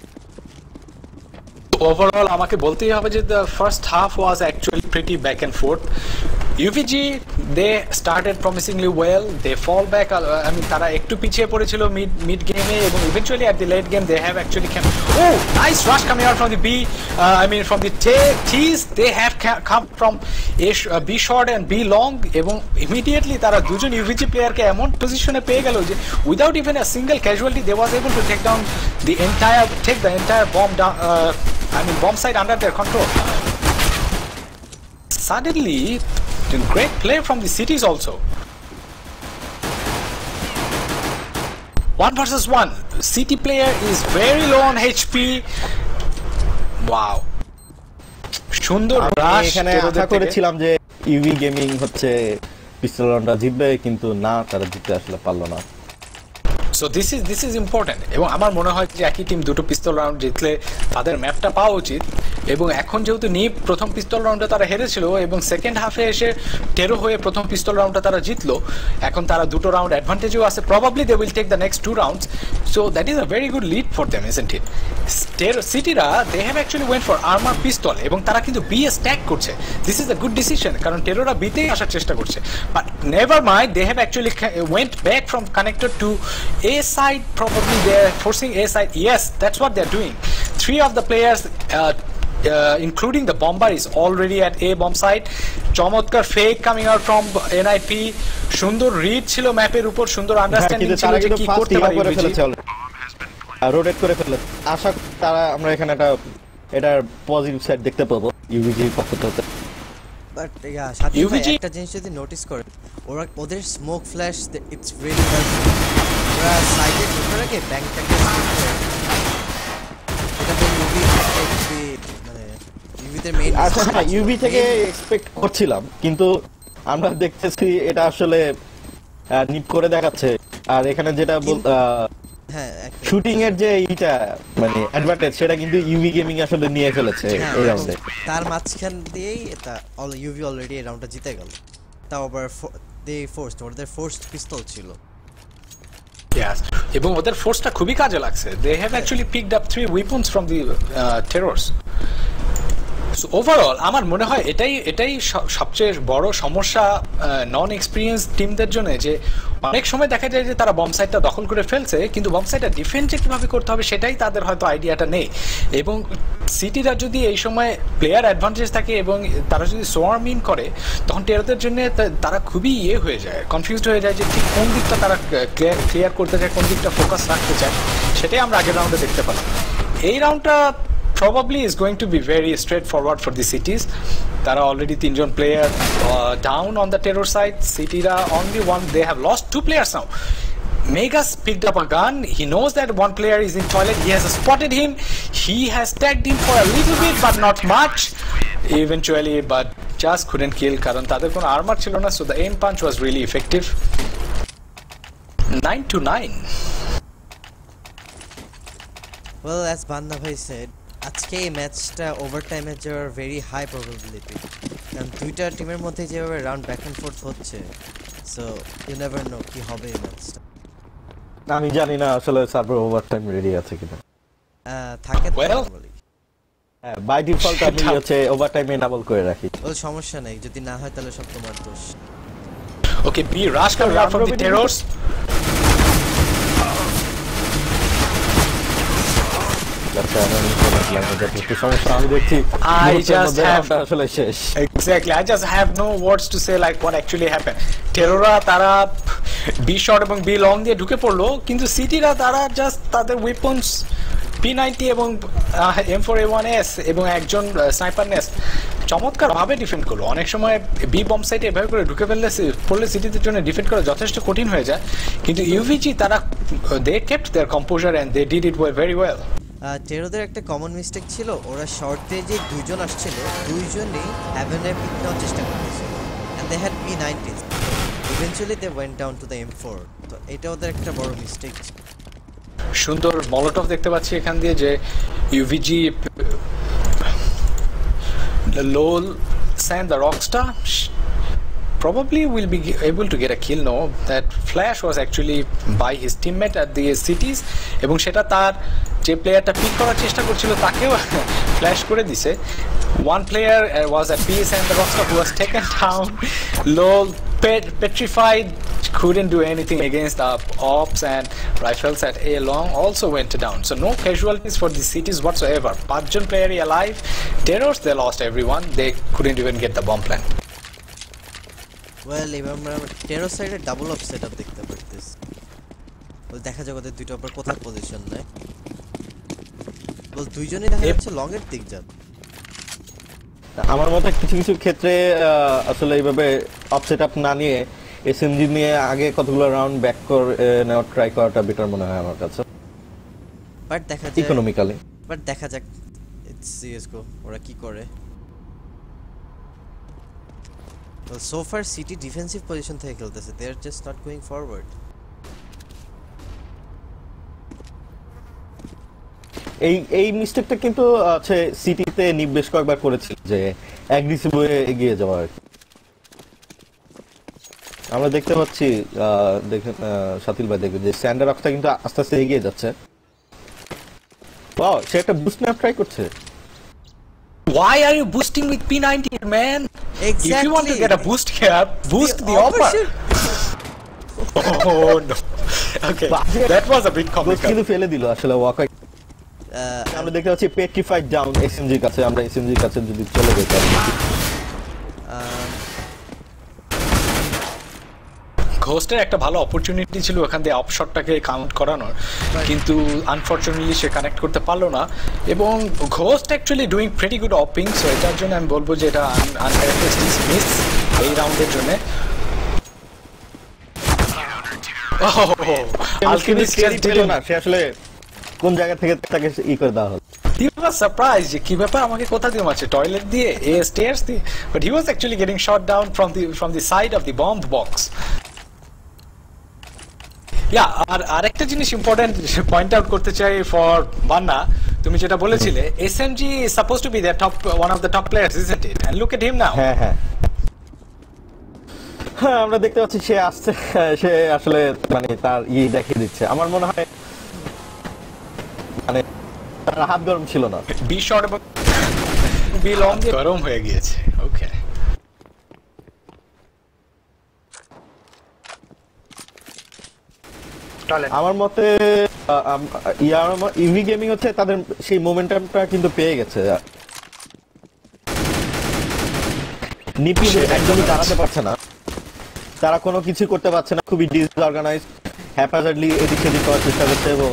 ওভারঅল আমাকে বলতেই হবে যে the first half was actually pretty back and forth. UVG they started promisingly well, they fall back. I mean তারা একটু পিছিয়ে পড়েছিল mid game এ এবং eventually at the late game they have actually come. Oh, nice rush coming out from the B. I mean from the T's they have come from B short and B long এবং immediately তারা দুজন UVG player কে এমন পজিশনে পেয়ে গেল যে without even a single casualty they was able to take the entire bomb down. Bomb site under their control. Suddenly, great play from the cities also. 1 versus 1. City player is very low on HP. Wow. সুন্দর আমি রাশ এখানে আশা করেছিলাম যে UV gaming হচ্ছে পিস্তল রাউন্ডটা জিতবে, কিন্তু না, তারা জিততে আসলে পারলো না। সো দিস ইজ ইম্পর্টেন্ট এবং আমার মনে হয় যে একই টিম দুটো পিস্তল রাউন্ড জিতলে তাদের ম্যাপটা পাওয়া উচিত। এবং এখন যেহেতু নিপ প্রথম পিস্তল রাউন্ডে তারা হেরেছিল এবং সেকেন্ড হাফে এসে টেরো হয়ে প্রথম পিস্তল রাউন্ডটা তারা জিতলো, এখন তারা দুটো রাউন্ড অ্যাডভান্টেজও আছে। Probably they will take the next 2 rounds, so that is a very good lead for them, isn't it? টেরো সিটিরা they have actually went for armour pistol এবং তারা কিন্তু বি এ স্ট্যাক করছে। This is a good decision, কারণ টেরোরা বিতেই আসার চেষ্টা করছে। But never mind, they have actually went back from connected to A side. Probably they're forcing A side. Yes, that's what they're doing. 3 of the players, including the bomber, is already at A bomb site. Chomotkar fake coming out from NIP. Sundor read ছিল ম্যাপের উপর, সুন্দর understanding ছিল যে কি করতে পারে UVG। Rotate করে ফেলে। আশা করি তারা আমরা এখানে এটার পজিটিভ সাইড দেখতে পাবো ইউভিজির পক্ষ থেকে। বাট সাথী ভাই একটা জিনিস যদি নোটিস করেন, ওদের smoke flash it's really helpful. ওরা সাইডে ঢুকে রাখে ব্যাংকটাকে স্কিপ করে, এটা তো মুভি মানে ইউভিতে মেইন। আচ্ছা হ্যাঁ, ইউভি থেকে এক্সপেক্ট করছিলাম, কিন্তু আমরা দেখতেছি এটা আসলে নিপ করে দেখাচ্ছে। আর এখানে যেটা হ্যাঁ শুটিং এর যে এইটা মানে অ্যাডভান্টেজ, সেটা কিন্তু ইউভি গেমিং আসলে নিয়ে ফেলেছে এই রাউন্ডে। তার মাঝখান দিয়েই এটা ইউভি অলরেডি এই রাউন্ডটা জিতে গেল। তাও আবার ওদের ফোর্সড পিস্তল ছিল। Yes, এবং ওদের ফোর্সটা খুবই কাজে লাগছে। They have actually picked up 3 weapons from the terrors. So overall আমার মনে হয় এটাই সবচেয়ে বড় সমস্যা নন এক্সপেরিয়েন্স টিমদের জন্য, যে অনেক সময় দেখা যায় যে তারা বম্ব সাইটটা দখল করে ফেলছে কিন্তু বম্ব সাইটটা ডিফেন্স কিভাবে করতে হবে সেটাই তাদের হয়তো আইডিয়াটা নেই। এবং সিটিরা যদি এই সময় প্লেয়ার অ্যাডভান্টেজ থাকে এবং তারা যদি সোয়ার্ম ইন করে, তখন টেরোদের জন্য তারা খুবই হয়ে যায়, কনফিউজড হয়ে যায় যে ঠিক কোন দিকটা তারা ক্লিয়ার করতে চায়, কোন দিকটা ফোকাস রাখতে চায়। সেটাই আমরা আগের রাউন্ডে দেখতে পেলাম। এই রাউন্ডটা probably is going to be very straightforward for the cities. There are already 3 John player down on the terror side. Cityra only one, they have lost 2 players now. Megas picked up a gun. He knows that one player is in toilet. He has spotted him. He has tagged him for a little bit but not much eventually, but just couldn't kill karon tader kono armor chilo na, so the aim punch was really effective. 9-9. Well, as Banna bhai said, আজকে এই ম্যাচটা ওভারটাইমে যাওয়ার very high probability, কারণ দুইটা টিমের মধ্যে যেভাবে round back and forth হচ্ছে, সো ইউ নেভার নো কি হবে এই ম্যাচটা। আমি জানি না আসলে সার্ভার ওভারটাইম রেডি আছে কিনা। থাকে তো Well, নরমালি। হ্যাঁ, বাই ডিফল্ট আমি হচ্ছে ওভারটাইমে এনাবল করে রাখি। ওই সমস্যা নেই, যদি না হয় তাহলে সব তোমার দোষ। Okay, B rush coming out from the terrors. আমি দেখছি I just have আসলে শেষ। exactly. I just have no words to say like what actually happened. Terrora তারা B shot এবং B long দিয়ে ঢুকে পড়লো, কিন্তু সিটিরা তারা জাস্ট তাদের ওয়েপন্স P90 এবং M4A1S এবং একজন স্নাইপার নেস্ট চমৎকার ভাবে ডিফেন্ড করলো। অনেক সময় বি বম্ব সাইটে এভাবে করে ঢুকে পড়লে সিটিদের জন্য ডিফেন্ড করা যথেষ্ট কঠিন হয়ে যায়, কিন্তু ইউভিজি তারা they kept their composure and they did it very well. টেরোদের একটা কমন মিস্টেক ছিল, ওরা শর্টে যে দুইজন আসছিল দুইজনই হ্যাভেনের পিক নেওয়ার চেষ্টা করতেছিল, and they had P90 eventually they went down to the M4, তো এটা ওদের একটা বড় মিস্টেক। সুন্দর মলোটভ দেখতে পাচ্ছি এখান দিয়ে যে ইউভিজি লোল Sand the Rockstar probably will be able to get a kill. No, that flash was actually by his teammate at the cities এবং সেটা তার যে প্লেয়ারটা পিক করার চেষ্টা করছিল তাকেও ফ্ল্যাশ করে দিছে। One player was at PS and the rockstar who was taken down. Lol petrified, couldn't do anything against the ops, and rifles at A long also went down. So no casualties for the cities whatsoever. 5 জন player alive. Terrors, they lost everyone. They couldn't even get the bomb plant. Well এবার আমরা tarot সাইডে double of setup দেখতে পারতেছি। বল দেখা যাক ওদের দুইটা উপর কোথায় পজিশন নেয়। বল দুইজনই দেখা যাচ্ছে লং এর দিক যান। আমার মতে কিছু কিছু ক্ষেত্রে আসলে এইভাবে অফ সেটআপ না নিয়ে এসএমজি নিয়ে আগে কতগুলো রাউন্ড ব্যাক করে নেওয়ার ট্রাই করাটা বেটার মনে হয় আমার কাছে, বাট দেখা যায় ইকোনমিক্যালি। বাট দেখা যাক ইটস সিএসগো ওরা কি করে। Well, so far City defensive position থেকে খেলতেছে, they are just not going forward. এই মিস্টেকটা কিন্তু আছে সিটিতে নিবেশ কয়েকবার করেছিল যে অ্যাগ্রেসিভ হয়ে এগিয়ে যাওয়া। আমরা দেখতে পাচ্ছি দেখেন শাতিল ভাই দেখবেন যে স্যান্ডার অক্সটা কিন্তু আস্তে আস্তে এগিয়ে যাচ্ছে। ওয়াও, সে একটা বুস্ট ম্যাপ ট্রাই করছে। Why are you boosting with P90, man? Exactly. If you want to get a boost here, boost the offer. Oh no. Okay, that was a bit comical. কিন্তু ফেলে দিল আসলে Waka. আমরা দেখতে পাচ্ছি petrified down এসএমজির কাছে। আমরা এসএমজির কাছে যদি চলে যাই ঘোস্টের একটা ভালো অপরচুনিটি ছিল ওখান দিয়ে অপশটটাকে কাউন্ট করানোর, কিন্তু আনফরচুনেটলি সে কানেক্ট করতে পারলো না। এবং Ghost actually doing pretty good awping, so এটার জন্য আমি বলবো যে এটা আনক্যারেক্টারিস্টিক মিস এই রাউন্ডের জন্য। আলকেমিস্ট জাস্ট দিল না, সে আসলে কোন জায়গা থেকে তাকে ই করে দেওয়া হলো। He was surprised যে কি ব্যাপার, আমাকে কোথা দিয়ে মারছে, টয়লেট দিয়ে, স্টেয়ার্স দিয়ে, but he was actually getting shot down from the side of the bomb box. আর আরেকটা জিনিস ইম্পর্টেন্ট পয়েন্ট আউট করতে চাই ফর বান্না, তুমি যেটা বলেছিলে SMG is supposed to be their top one of the top players, isn't it? And look at him now. হ্যাঁ, আমরা দেখতে পাচ্ছি সে আসছে, সে আসলে মানে তার দেখিয়ে দিচ্ছে। আমার মনে হয় মানে তার হাত গরম ছিল না, বি শট এবং বি লং গরম হয়ে গিয়েছে। ওকে, আমার মতে ইভি গেমিং হচ্ছে তাদের সেই মোমেন্টামটা কিন্তু পেয়ে গেছে। নিপি একদমই দাঁড়াতে পারছে না, তারা কোনো কিছু করতে পারছে না, খুবই ডিসঅর্গানাইজ, হ্যাপাজার্ডলি এদিক সেদিক করার চেষ্টা করছে। এবং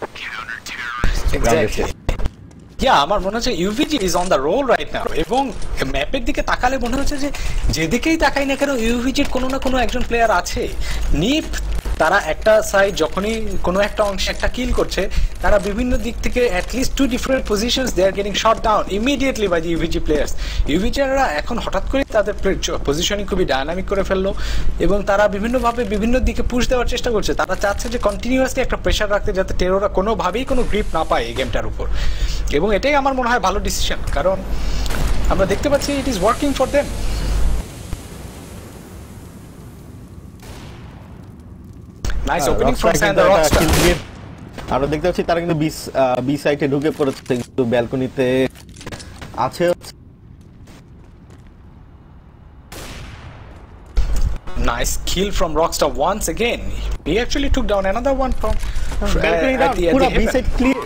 আমার মনে হচ্ছে UVG is on the roll right now, এবং ম্যাপের দিকে তাকালে মনে হচ্ছে যে যেদিকেই তাকাই না কেন ইউভিজির কোনো না কোনো একজন প্লেয়ার আছে। নিপ তারা একটা সাইড যখনই কোনো একটা অংশে একটা কিল করছে, তারা বিভিন্ন দিক থেকে at least 2 different positions they are getting shot down immediately by the UVG players. ইউভিজিরা এখন হঠাৎ করে তাদের পজিশনিং খুবই ডায়নামিক করে ফেললো এবং তারা বিভিন্নভাবে বিভিন্ন দিকে পুশ দেওয়ার চেষ্টা করছে। তারা চাচ্ছে যে কন্টিনিউয়াসলি একটা প্রেশার রাখতে, যাতে টেরোরা কোনোভাবেই কোনো গ্রিপ না পায় এই গেমটার উপর। এবং এটাই আমার মনে হয় ভালো ডিসিশন, কারণ আমরা দেখতে পাচ্ছি it is working for them. Nice opening from Sander Rockstar. আমরা দেখতে পাচ্ছি তারা কিন্তু বি সাইডে ঢুকে পড়েছে, কিন্তু ব্যালকনিতে আছে। Nice kill from Rockstar once again. He actually took down another one from at the B side clear.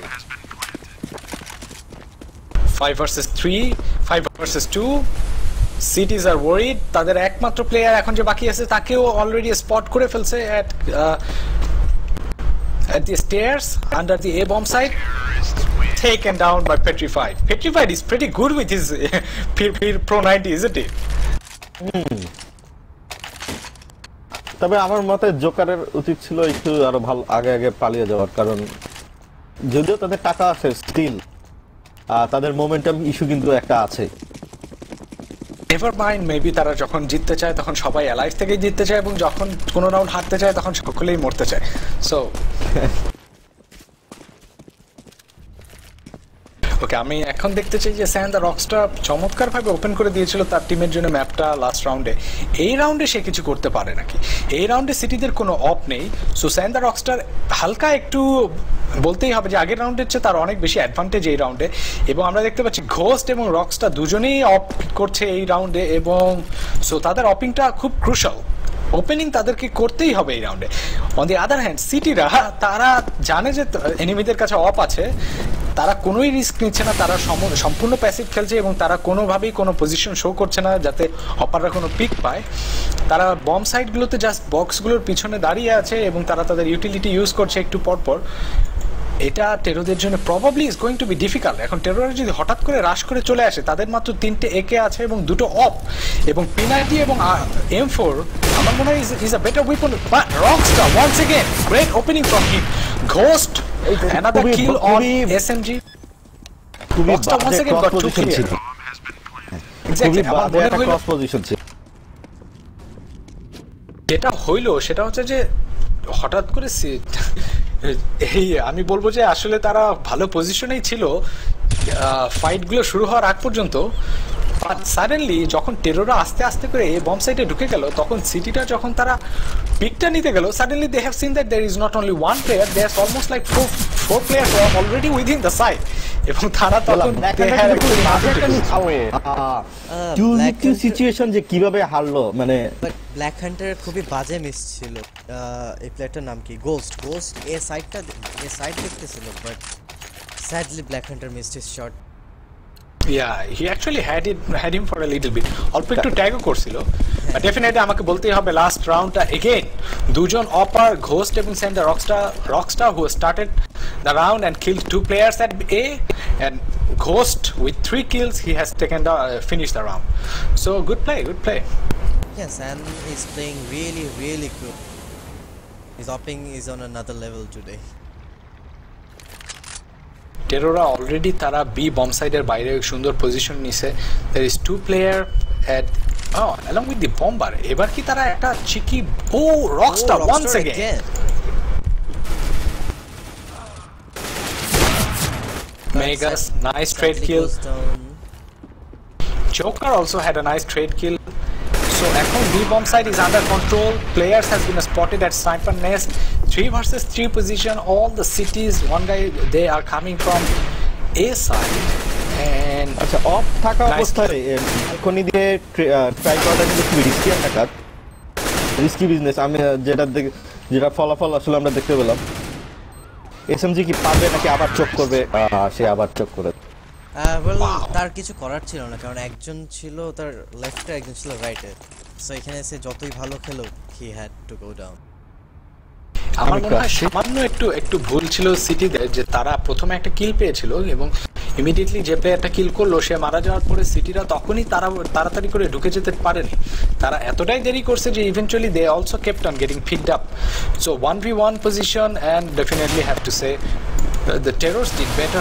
5 versus 3, 5 versus 2. Cities are worried. তাদের একমাত্র প্লেয়ার এখন যে বাকি আছে তাকেও অলরেডি স্পট করে ফেলছে at the stairs under the A bomb site. Taken down by Petrified. Petrified is pretty good with his Pro 90, isn't he? তবে আমার মতে জোকারের উচিত ছিল একটু আরো ভালো আগে পালিয়ে যাওয়ার, কারণ যদিও তাদের টাকা আছে স্টিল তাদের মোমেন্টাম ইস্যু কিন্তু একটা আছে। নেভার মাইন্ড, মেবি তারা যখন জিততে চায় তখন সবাই অ্যালাইভ থেকেই জিততে চায়, এবং যখন কোনো রাউন্ড হারতে চায় তখন সকলেই মরতে চায়। সো ওকে, আমি এখন দেখতে চাই যে স্যান্ডার রকস্টার চমৎকারভাবে ওপেন করে দিয়েছিল তার টিমের জন্য ম্যাপটা লাস্ট রাউন্ডে। এই রাউন্ডে সে কিছু করতে পারে নাকি? এই রাউন্ডে সিটিদের কোনো অফ নেই। সো স্যান্ডার রকস্টার হালকা একটু বলতেই হবে যে আগের রাউন্ডের চেয়ে তার অনেক বেশি অ্যাডভান্টেজ এই রাউন্ডে। এবং আমরা দেখতে পাচ্ছি ঘোস্ট এবং রকস্টার দুজনেই অফ করছে এই রাউন্ডে, এবং সো তাদের অপিংটা খুব ক্রুশাল। ওপেনিং তাদেরকে করতেই হবে এই রাউন্ডে। অন দি আদার হ্যান্ড সিটিরা তারা জানে যে এনিমিদের কাছে অফ আছে, তারা কোনোই রিস্ক নিচ্ছে না, তারা সম্পূর্ণ প্যাসিভ খেলছে এবং তারা কোনোভাবেই কোনো পজিশন শো করছে না যাতে অপাররা কোনো পিক পায়। তারা বম সাইডগুলোতে জাস্ট বক্সগুলোর পিছনে দাঁড়িয়ে আছে এবং তারা তাদের ইউটিলিটি ইউজ করছে একটু পরপর। এটা টেরোদের জন্য probably is going to be difficult. এখন টেরোরা যদি হঠাৎ করে রাশ করে চলে আসে, তাদের মাত্র 3টে একে আছে এবং 2টো অফ, এবং P90 এবং M4 আমার মনে হয় is a better weapon. But Rockstar once again great opening from him. Ghost another kill on SMG. Rockstar once again got 2 kills. Exactly, আমার মনে হলো ক্রস পজিশন ছিল। যেটা হইলো সেটা হচ্ছে যে হঠাৎ করে এই আমি বলবো যে আসলে তারা ভালো পজিশনেই ছিল ফাইটগুলো শুরু হওয়ার আগ পর্যন্ত। বাট সাডেনলি যখন টেরোরা আস্তে আস্তে করে এই বম সাইটে ঢুকে গেল, তখন সিটিটা যখন তারা পিকটা নিতে গেল, suddenly they have seen that there is not only one player, there is almost like four players already within the site. এবং তারা তখন সিচুয়েশন যে কিভাবে হারলো, মানে ব্ল্যাক হান্টারের খুবই বাজে মিস ছিল। এই প্লেয়ারটার নাম কি? গোস্ট এ সাইড দেখতেছিল, but sadly Black Hunter missed his shot. Yeah, he actually had him for a little bit. অল্প একটু ট্যাগও করছিল। ডেফিনেটলি আমাকে বলতেই হবে লাস্ট রাউন্ডটা এগেইন দুজন অপার, ঘোস্ট এবং Sander Rockstar who started the round and killed 2 players at A, and Ghost with 3 kills, he has finished the round. So good play. Yes, and he's playing really good. His opping is on another level today. টেরোরা already তারা B bomb সাইডের বাইরে সুন্দর position নিছে। there is 2 player at along with the bomber. এবার কি তারা একটা cheeky Rockstar once again. Megas nice trade kill. Joker also had a nice trade kill. So এখন B bomb side is under control. Players has been spotted at Sniper Nest. 3 versus 3 position. All the cities, one guy, they are coming from A side. And আচ্ছা, অফ থাকা অবস্থায় কোনি দিয়ে try করাটা কিন্তু খুব risky business. আমি যেটা ফলাফল আসলে আমরা দেখতে পেলাম, এসএমজি কি পারবে নাকি আবার চোখ করবে? সে আবার চোখ করে। তার কিছু করার ছিল না, কারণ একজন ছিল তার লেফটে, একজন ছিল রাইটে। সো এখানে এসে যতই ভালো খেলো, he had to go down. আমার মনে হয় সামান্য একটু ভুল ছিল সিটিদের, যে তারা প্রথমে একটা কিল পেয়েছিল এবং ইমিডিয়েটলি যে প্লেয়ারটা কিল করলো সে মারা যাওয়ার পরে সিটিরা তখনই তাড়াতাড়ি করে ঢুকে যেতে পারেনি, তারা এতটাই দেরি করছে যে eventually they also kept on getting picked up. So 1v1 position and definitely have to say the terrors did better.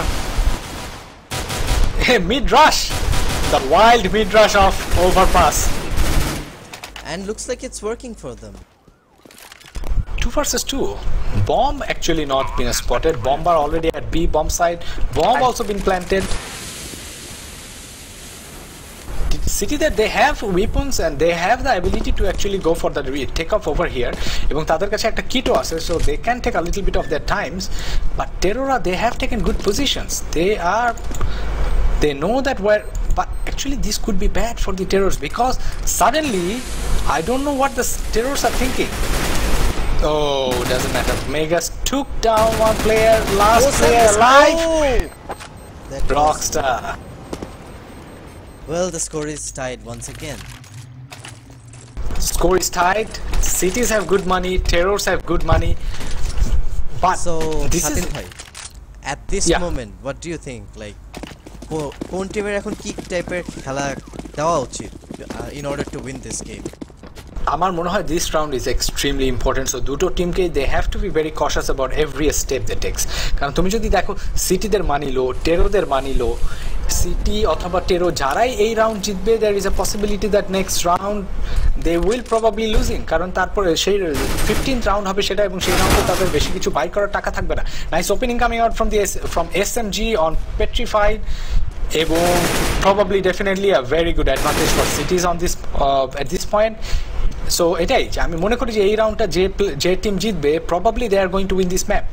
Mid rush, the wild mid rush of overpass, and looks like it's working for them. 2 versus 2. Bomb actually not been spotted. Bomb are already at B bomb side. Bomb also been planted. City that they have weapons and they have the ability to actually go for the take off over here. এবং তাদের কাছে একটা কিটও আছে, so they can take a little bit of their times. But Terrora, they have taken good positions. They know that where. But actually, this could be bad for the Terrors because suddenly, I don't know what the Terrors are thinking. Oh, doesn't matter. Megas took down one player, last player alive. Rockstar. Well, the score is tied once again. Score is tied. Cities have good money. Terrors have good money. But so, this is bhai, at this moment, what do you think? Like, কোন টিমের এখন কি টাইপের খেলা দেওয়া উচিত in order to win this game? আমার মনে হয় this round is extremely important. So দুটো টিমকে they have to be very cautious about every step they takes. কারণ তুমি যদি দেখো সিটিদের মানি লো, টেরোদের মানি লো, সিটি অথবা টেরো যারাই এই রাউন্ড জিতবে there is a possibility that next round they will probably losing. কারণ তারপরে সেই 15th রাউন্ড হবে সেটা, এবং সেই রাউন্ডে তাদের বেশি কিছু বাই করার টাকা থাকবে না। Nice opening coming out from SMG on Petrified, এবং probably definitely a very good advantage for cities on this at this point. So এটাই যে আমি মনে করি যে এই রাউন্ডটা যে টিম জিতবে probably they are going to win this map.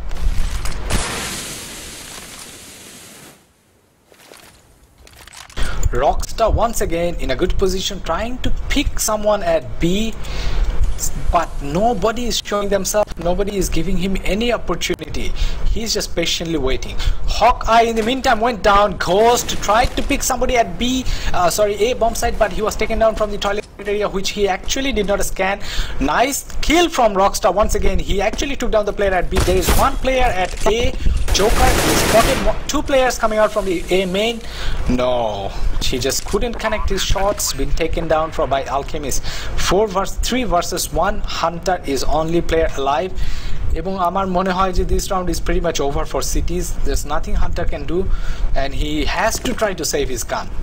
Rockstar once again in a good position trying to pick someone at B, but nobody is showing themselves, nobody is giving him any opportunity. He's just patiently waiting. Hawkeye in the meantime went down. Ghost tried to pick somebody at A bomb site, but he was taken down from the toilet area, which he actually did not scan. Nice kill from Rockstar once again. He actually took down the player at B. There is one player at A. Joker, he spotted 2 players coming out from the A main. No, he just couldn't connect his shots. Been taken down by Alchemist. 3 versus 1. Hunter is only player alive. এবং আমার মনে হয় যে this round is pretty much over for cities. There's nothing Hunter can do, and he has to try to save his gun.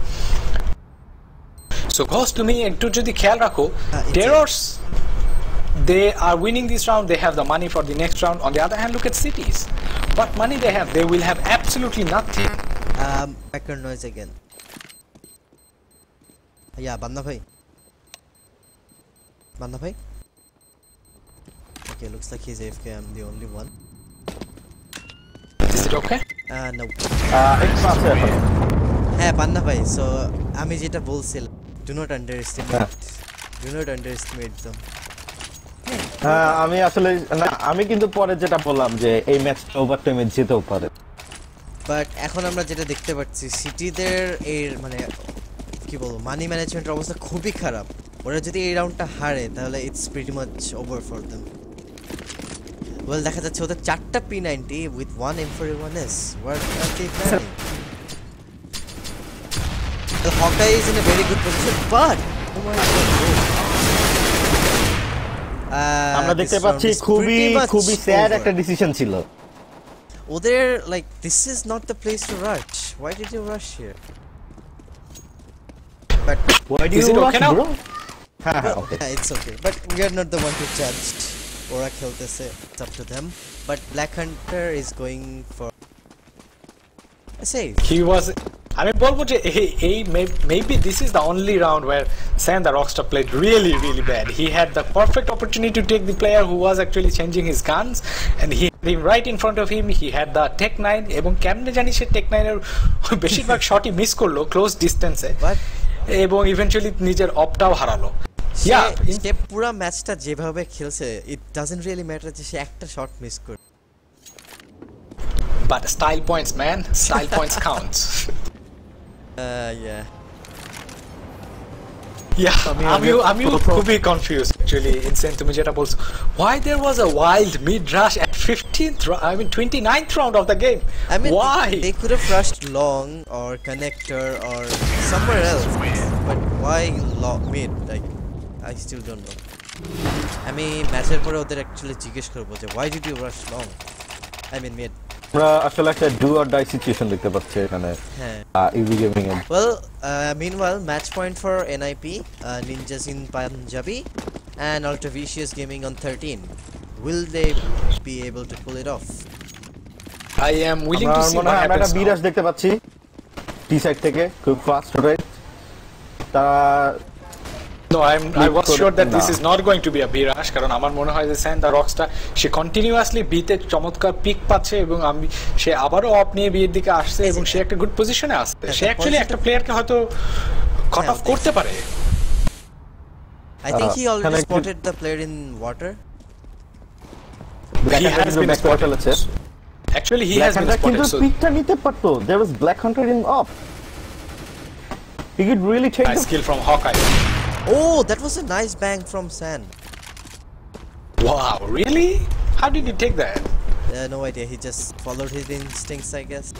So Ghost, তুমি একটু যদি খেয়াল রাখো, Terrors, they are winning this round. They have the money for the next round. On the other hand, look at cities. What money they have? They will have absolutely nothing. Background noise again. Yeah, Banda bhai. Okay, looks like he's AFK. I'm the only one. Is it okay? No. একটু আছে এখন। হ্যাঁ পান্না ভাই, so আমি যেটা বলছিলাম, do not underestimate them. হ্যাঁ, আমি আসলে না, আমি কিন্তু পরে যেটা বললাম যে এই ম্যাচটা ওভার টাইমে যেতেও পারে। বাট এখন আমরা যেটা দেখতে পাচ্ছি, সিটিদের এর মানে কি বলবো, মানি ম্যানেজমেন্টের অবস্থা খুবই খারাপ। ওরা যদি এই রাউন্ডটা হারে তাহলে it's pretty much over for them. Well, দেখা যাচ্ছে ওদের 4টা P90 with 1 M4A1S। What are they planning? The Hawkeye is in a very good position, but oh my god. আমরা দেখতে পাচ্ছি খুবই স্যাড একটা ডিসিশন ছিল ওদের। Like this is not the place to rush. Why did you rush here? But why do you rush, bro? হ্যাঁ, okay. It's okay, but we are not the one to judge. ওরা খেলতেছে, it's up to them. But Black Hunter is going for a save. He was আমি বলবো যে এই maybe this is the only round where Sam the Rockstar played really bad. He had the perfect opportunity to take the player who was actually changing his guns, and he had him right in front of him. He had the Tech 9 এবং কেমনে জানি সে Tech 9 এর বেশিরভাগ শটই miss করলো close ডিসটেন্সে, এবং eventually নিজের অপটাও হারালো। সে পুরো ম্যাচটা যেভাবে খেলছে, it doesn't really matter যে সে একটা শট মিস করে। But style points, man. Style points counts. Yeah. Yeah, I'm খুবই confused. actually insane তুমি যেটা বলছো why there was a wild mid rush at 15th 29th round of the game. I mean, why they could have rushed long or connector or somewhere else, but why mid? Like, I still don't know. আমি ম্যাচের পরে ওদের actually জিজ্ঞেস করবো যে why did you rush long? I mean mid. আমরা আসলে একটা ডু অর ডাই সিচুয়েশন দেখতে পাচ্ছি এখানে ইভি গেমিং এ। Well, meanwhile, match point for NIP, Ninjas in Punjabi, and Ultra Vicious Gaming on 13. Will they be able to pull it off? I am willing to see মনে what হয় আমরা happens একটা now. বিরাজ দেখতে পাচ্ছি টি side থেকে খুব fast right. তারা No, I was sure that this is not going to be a B rush কারণ আমার মনে হয় যে স্যান্ডা রক্সটা সে কন্টিনিউয়াসলি বি তে চমৎকার পিক পাচ্ছে এবং সে আবারও অফ নিয়ে বিয়ের দিকে আসছে এবং সে একটা গুড পজিশনে আসছে। সে অ্যাকচুয়ালি একটা প্লেয়ারকে হয়তো কাট অফ করতে পারে। I think he already spotted the player in water. He has been spotted. Actually, he has been spotted. কিন্তু পিকটা নিতে পারতো। There was Black Hunter in off. He could really take nice skill from Hawkeye. Oh, that was a nice bang from San. Wow, really? How did he take that? No idea. He just followed his instincts, I guess.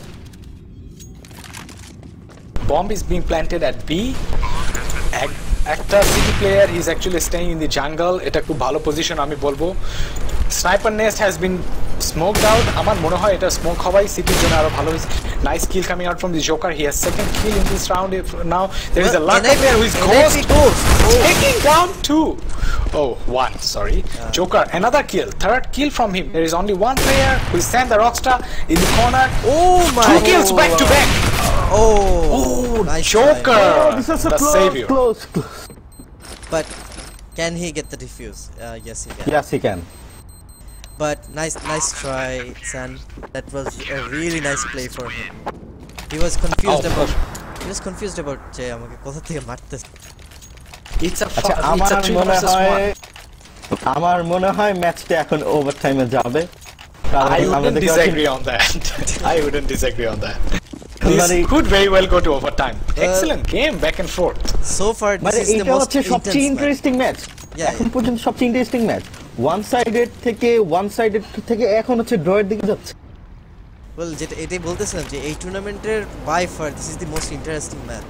Bomb is being planted at B. একটা CT player he is actually staying in the jungle. এটা খুব ভালো position আমি বলবো। Sniper nest has been smoked out. আমার মনে হয় এটা স্মোক হওয়াই সিটির জন্য আরো ভালো হয়েছে। Nice kill coming out from the Joker. He has second kill in this round. Now there is a Laka player who is ghost taking down 2. Oh, 1, sorry. Joker, another kill. Third kill from him. There is only one player who is Sand the Rockstar in the corner. Oh my! 2 kills back to back. Oh, nice Joker, this is a the savior. Close. But can he get the defuse? Yes, he can. Yes, he can. But nice try, San. That was a really nice play for him. He was confused about যে আমাকে কোথা থেকে মারতেছে। It's a আচ্ছা আমার মনে হয় ম্যাচটা এখন ওভারটাইমে যাবে। I wouldn't disagree on that. This could very well go to overtime. Excellent game, back and forth. So far, this is the most সবচেয়ে ইন্টারেস্টিং ম্যাচ। এখন পর্যন্ত সবচেয়ে ইন্টারেস্টিং ম্যাচ। ওয়ান সাইডেড থেকে এখন হচ্ছে ড্রয়ের দিকে যাচ্ছে। Well, যেটা এটাই বলতেছিলাম যে এই টুর্নামেন্টের by far this is the most interesting match.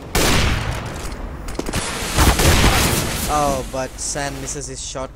Oh, but San misses his shot.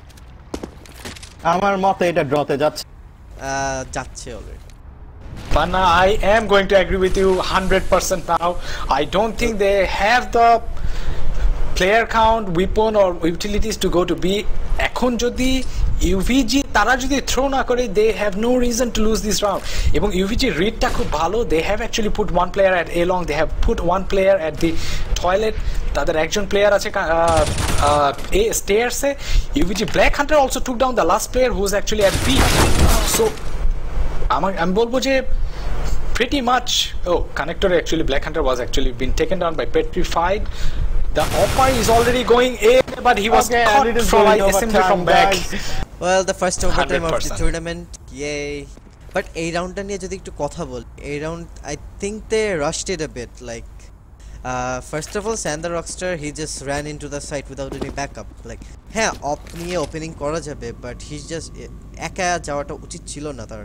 আমার মতে এটা ড্রতে যাচ্ছে। যাচ্ছে already. Panna, I am going to agree with you 100% now. I don't think they have the player count, weapon or utilities to go to B. এখন যদি UVG তারা যদি throw না করে they have no reason to lose this round. এবং UVG রিডটা খুব ভালো. They have actually put one player at A long. They have put one player at the toilet. তাদের একজন প্লেয়ার আছে A stairs A. UVG Black Hunter also took down the last player who was actually at B. So আমি বলবো যে pretty much connector actually Black Hunter was actually been taken down by Petrified. The offer is already going A, but he was caught from SMG from back. Well, the first overtime 100%. of the tournament, yay. But এই রাউন্ডটা নিয়ে যদি একটু কথা বল, এই round I think they rushed it a bit. Like, first of all, Sand the Rockstar, he just ran into the site without any backup. Like, হ্যাঁ, অপ নিয়ে ওপেনিং করা যাবে, but he's just একা যাওয়াটা উচিত ছিল না তার।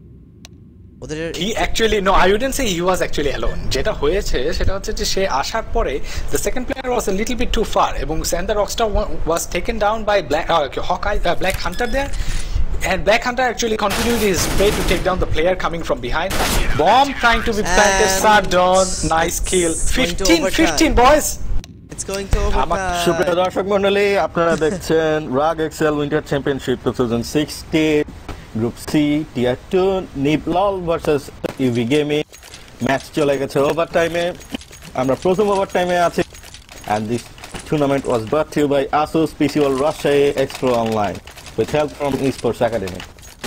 He actually no, I wouldn't say he was actually alone. যেটা হয়েছে সেটা হচ্ছে যে সে আসার পরে the second player was a little bit too far এবং Sand the Rockstar was taken down by Black Hunter there. And Black Hunter actually continued his play to take down the player coming from behind. Bomb trying to be planted, Sardon, nice kill. 15 boys. It's going to overtime. সুপ্রিয় দর্শক মণ্ডলী, আপনারা দেখছেন ROG Excel winter championship 2016 group C tier 2 নিপলল versus EV gaming. ম্যাচ চলে গেছে ওভারটাইমে। আমরা প্রথম ওভারটাইমে আছি and this tournament was brought to you by Asus PC World Rajshahi Explore Online with help from Esports Academy.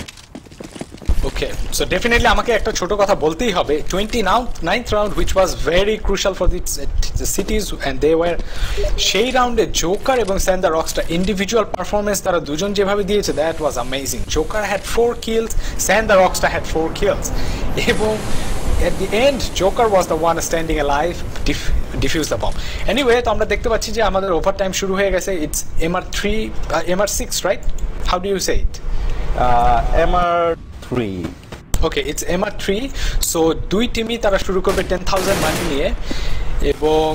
Okay, so definitely আমাকে একটা ছোট কথা বলতেই হবে 29th round which was very crucial for the cities and they were সেই রাউন্ডে Joker এবং Sand the Rockstar individual performance তারা দুজন যেভাবে দিয়েছে that was amazing. Joker had 4 kills, Sand the Rockstar had 4 kills এবং at the end Joker was the one standing alive, defuse the bomb. Anyway, তো আমরা দেখতে পাচ্ছি যে আমাদের ওভারটাইম শুরু হয়ে গেছে. It's MR3 MR6, right? How do you say it? MR3. Okay, it's MR3. So দুই টিমই তারা শুরু করবে 10,000 মানি নিয়ে এবং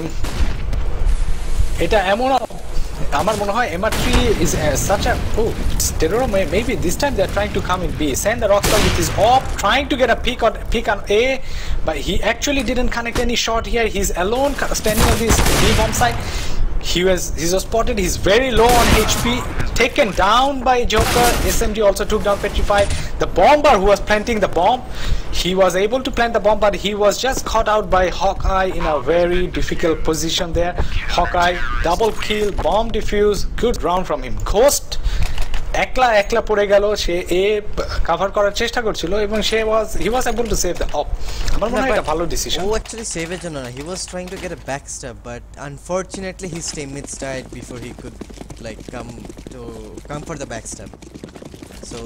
এটা এমন আমার মনে হয় MR3 is such a Terror maybe this time they are trying to come in B. Send the Rockstar with his op trying to get a pick on A, but he actually didn't connect any shot here. He's alone standing on this B bomb site. He was spotted. He's very low on HP, taken down by Joker. SMG also took down Petrified. The bomber who was planting the bomb, he was able to plant the bomb, but he was just caught out by Hawkeye in a very difficult position there. Hawkeye double kill, bomb defuse, good round from him. Ghost একলা পড়ে গেল, সে এ cover করার চেষ্টা করছিল এবং he was able to save the op. আমার মনে হয় এটা ভালো ডিসিশন. ও অ্যাকচুয়ালি সেভের জন্য না, he was trying to get a backstab, but unfortunately his teammates died before he could like come for the backstab. So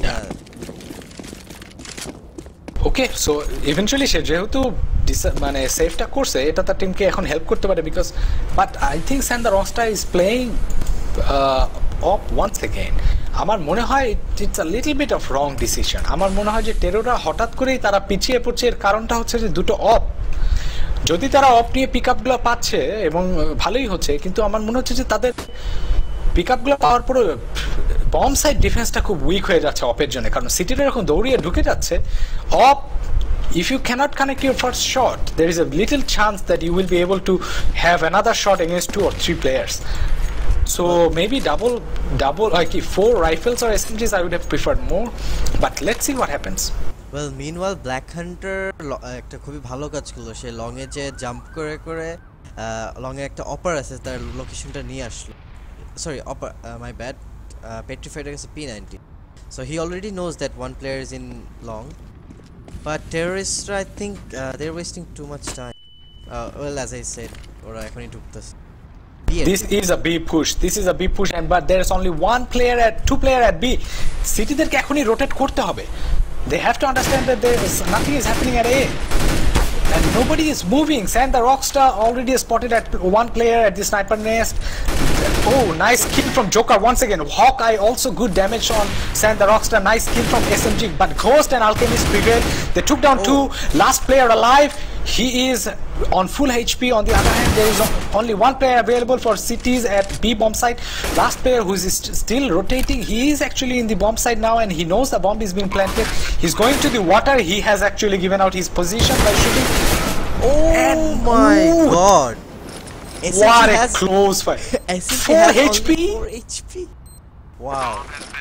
yeah. Okay, so eventually সে যেহেতু মানে সেভটা করছে, এটা তার টিমকে এখন হেল্প করতে পারে because but I think Sand the Rockstar is playing অফ ওয়ান্স এগেইন. আমার মনে হয় it's a little bit of wrong decision. আমার মনে হয় যে টেরোরা হঠাৎ করেই তারা পিছিয়ে পড়ছে, এর কারণটা হচ্ছে যে দুটো অফ, যদি তারা অফ নিয়ে পিক আপগুলো পাচ্ছে এবং ভালোই হচ্ছে, কিন্তু আমার মনে হচ্ছে যে তাদের পিক আপগুলো পাওয়ার পরে বম্ব সাইড ডিফেন্সটা খুব উইক হয়ে যাচ্ছে অফের জন্য, কারণ সিটিটা এরকম দৌড়িয়ে ঢুকে যাচ্ছে. অফ if you cannot connect your first shot, there is a little chance that you will be able to have another shot against 2 or 3 players. So maybe double like 4 rifles or SMGs I would have preferred more, but let's see what happens. Well, meanwhile Black Hunter একটা খুবই ভালো কাজ করলো, সে long এ যে jump করে long এ একটা অপার আছে তার লোকেশনটা নিয়ে আসলো. Sorry, অপার, my bad. Petrified against P90. So he already knows that one player is in long. But terrorists, I think they're wasting too much time. Well, as I said, ora ekhoni ঢুকতেছে. This is a B push. This is a B push, and but there's only 2 player at B. City derke ekhoni rotate korte hobe. They have to understand that nothing is happening at A. And nobody is moving. Sand the Rockstar already spotted at 1 player at the sniper nest. Oh, nice kill from Joker once again. Hawkeye also good damage on Sand the Rockstar. Nice kill from SMG. But Ghost and Alchemist prevailed. They took down 2. Last player alive. He is on full HP. On the other hand, there is only 1 player available for cities at B bomb site. Last player who is still rotating. He is actually in the bomb site now, and he knows the bomb is being planted. He's going to the water. He has actually given out his position by shooting. Oh my god! What a close fight! 4 HP. 4 HP. Wow!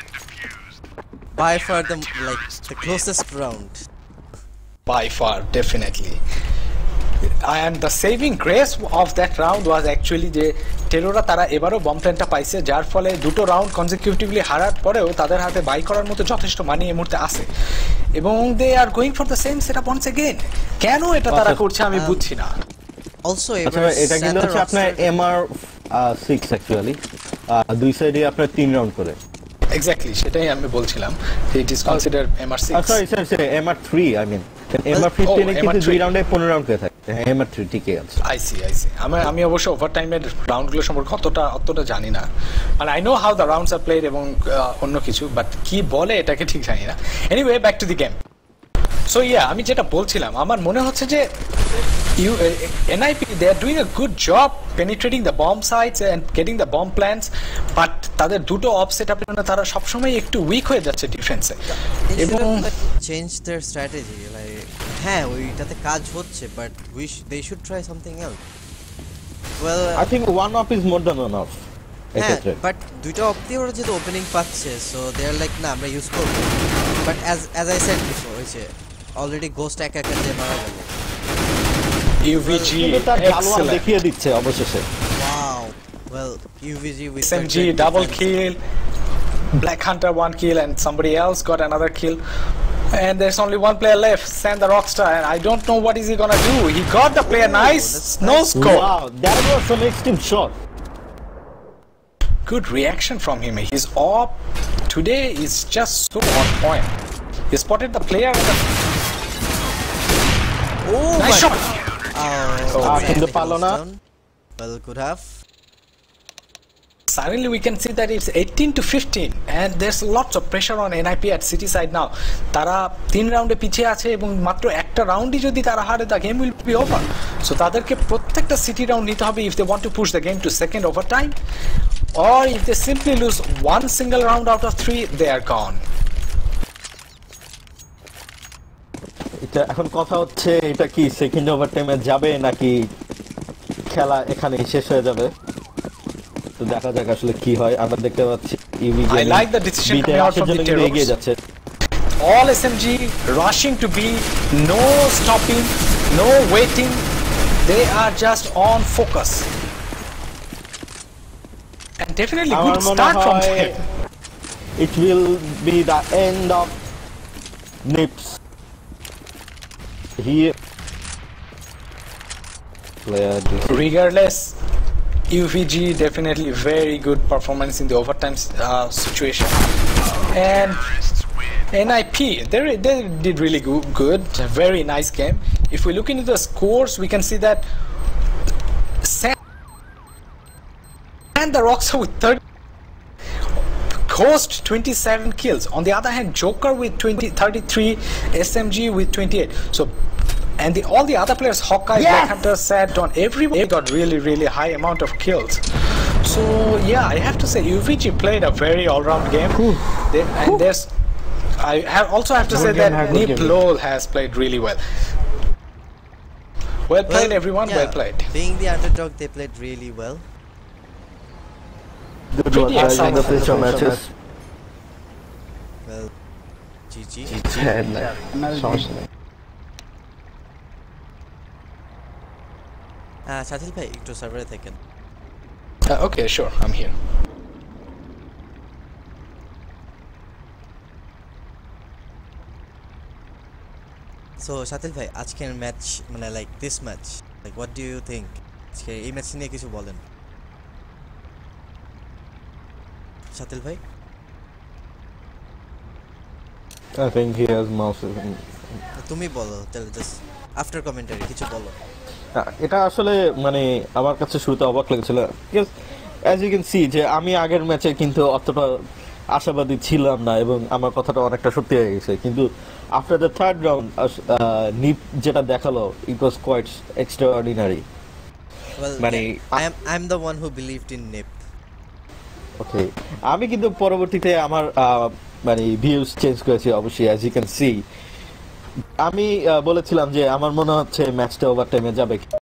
By far the closest round. By far, definitely. And the saving grace of that round was actually যে টেরোরা তারা এবারও bomb প্ল্যানটা পাইছে, যার ফলে দুটো round consecutively হারার পরেও তাদের হাতে বাই করার মতো যথেষ্ট মানি এই মুহূর্তে আছে এবং they are going for the same setup once again. কেন এটা তারা করছে আমি বুঝছি না. Also এটা কিন্তু হচ্ছে আপনার MR6 অ্যাকচুয়ালি 2 সাইডে আপনার 3 রাউন্ড করে. এক্স্যাক্টলি সেটাই আমি বলছিলাম, it is consider MR6. Sorry MR3 I mean MR15 এ কিন্তু 2 রাউন্ডে 15 রাউন্ড করে থাকে. MR3 ঠিকই আছে. আই সি আমি অবশ্য ওভারটাইমের রাউন্ডগুলো সম্পর্কে অতটা জানি না, মানে I know how the rounds are played এবং অন্য কিছু, বাট কি বলে এটাকে ঠিক জানি না. Anyway, back to the game. So আমি যেটা বলছিলাম, আমার মনে হচ্ছে যে NIP, they are doing a good job penetrating the bomb sites and getting the bomb plants, but তাদের দুটো অফ সেটআপের জন্য তারা সবসময় একটু উইক হয়ে যাচ্ছে ডিফেন্সে এবং চেঞ্জ देयर স্ট্র্যাটেজি. লাইক হ্যাঁ ওইটাতে কাজ হচ্ছে, but they should try something else. Well, I think one off is more than enough. হ্যাঁ, বাট দুটো অফ দিয়ে ওরা যেহেতু ওপেনিং পাচ্ছে, সো দে আর লাইক না আমরা ইউজ করব. But as I said before, হয়েছে অলরেডি গোস্ট একা দিয়ে মারা গেল. UVG excellent দেখিয়ে দিচ্ছে অবশেষে. Wow. Well, UVG with SMG double kill, Black Hunter 1 kill, and somebody else got another kill. And there's only 1 player left, Sand the Rockstar, and I don't know what is he gonna do. He got the player. Nice no scope. Wow, that was some extreme shot. Good reaction from him. His op today is just so on point. He spotted the player and Oh Nice my- shot. কিন্তু পারলো না। Well, could have. Suddenly we can see that it's 18-15 and there's lots of pressure on NIP at City side now. তারা 3 রাউন্ডে পিছিয়ে আছে এবং মাত্র একটা রাউন্ডই যদি তারা হারে the game will be over. So তাদেরকে প্রত্যেকটা সিটি রাউন্ড নিতে হবে if they want to push the game to second overtime, or if they simply lose one single round out of 3 they are gone. এটা এখন কথা হচ্ছে এটা কি সেকেন্ড ওভারটাইমে যাবে নাকি খেলা এখানেই শেষ হয়ে যাবে, তো দেখা যাক আসলে কি হয়। আমরা দেখতে পাচ্ছি ইউভিজি I like the decision coming out from the এগিয়ে Terrors. যাচ্ছে। All SMG rushing to B, no stopping, no waiting. They are just on focus. And definitely আমার good মনে start from হয় them. it will be the end of Nips. Here player Regardless, UVG definitely very good performance in the overtime situation. And NIP, they did really good, very nice game. If we look into the scores, we can see that and the Rockstar with 30, Ghost 27 kills. On the other hand, Joker with 33, SMG with 28. So, and all the other players, Hawkeye, Yes! Black Hunter, Sad, Dawn, everybody got really high amount of kills. So yeah, I have to say UVG played a very all-round game. And there's, also have to say Good game, that good Nip game. Lowell has played really well. Well played, everyone. yeah, Well played. Being the underdog, they played really well. good Pretty one. exciting. The future matches. Well, GG. Sathil ভাই একটু সার্ভারে থাকেন। Okay, sure. I'm here. So Sathil ভাই আজকের match মানে like this match like what do you think আজকে এই match নিয়ে কিছু বলেন সাথিল ভাই। I think he has mouse. তুমি বলো তাহলে জাস্ট আফটার কমেন্টারি কিছু বলো। এটা আসলে মানে আমার কাছে শুরুতে অবাক লেগেছিল, অ্যাজ ইউ ক্যান সি যে আমি আগের ম্যাচে কিন্তু অতটা আশাবাদী ছিলাম না এবং আমার কথাটা অনেকটা সত্যি হয়ে গেছে, কিন্তু after the third round NiP যেটা দেখালো it was quite extraordinary. Well, মানে I'm the one who believed in NIP. ওকে, আমি কিন্তু পরবর্তীতে আমার মানে ভিউজ চেঞ্জ করেছি অবশ্যই, অ্যাজ ইউ ক্যান সি। আমি বলেছিলাম যে আমার মনে হচ্ছে ম্যাচটা ওভারটাইমে যাবে।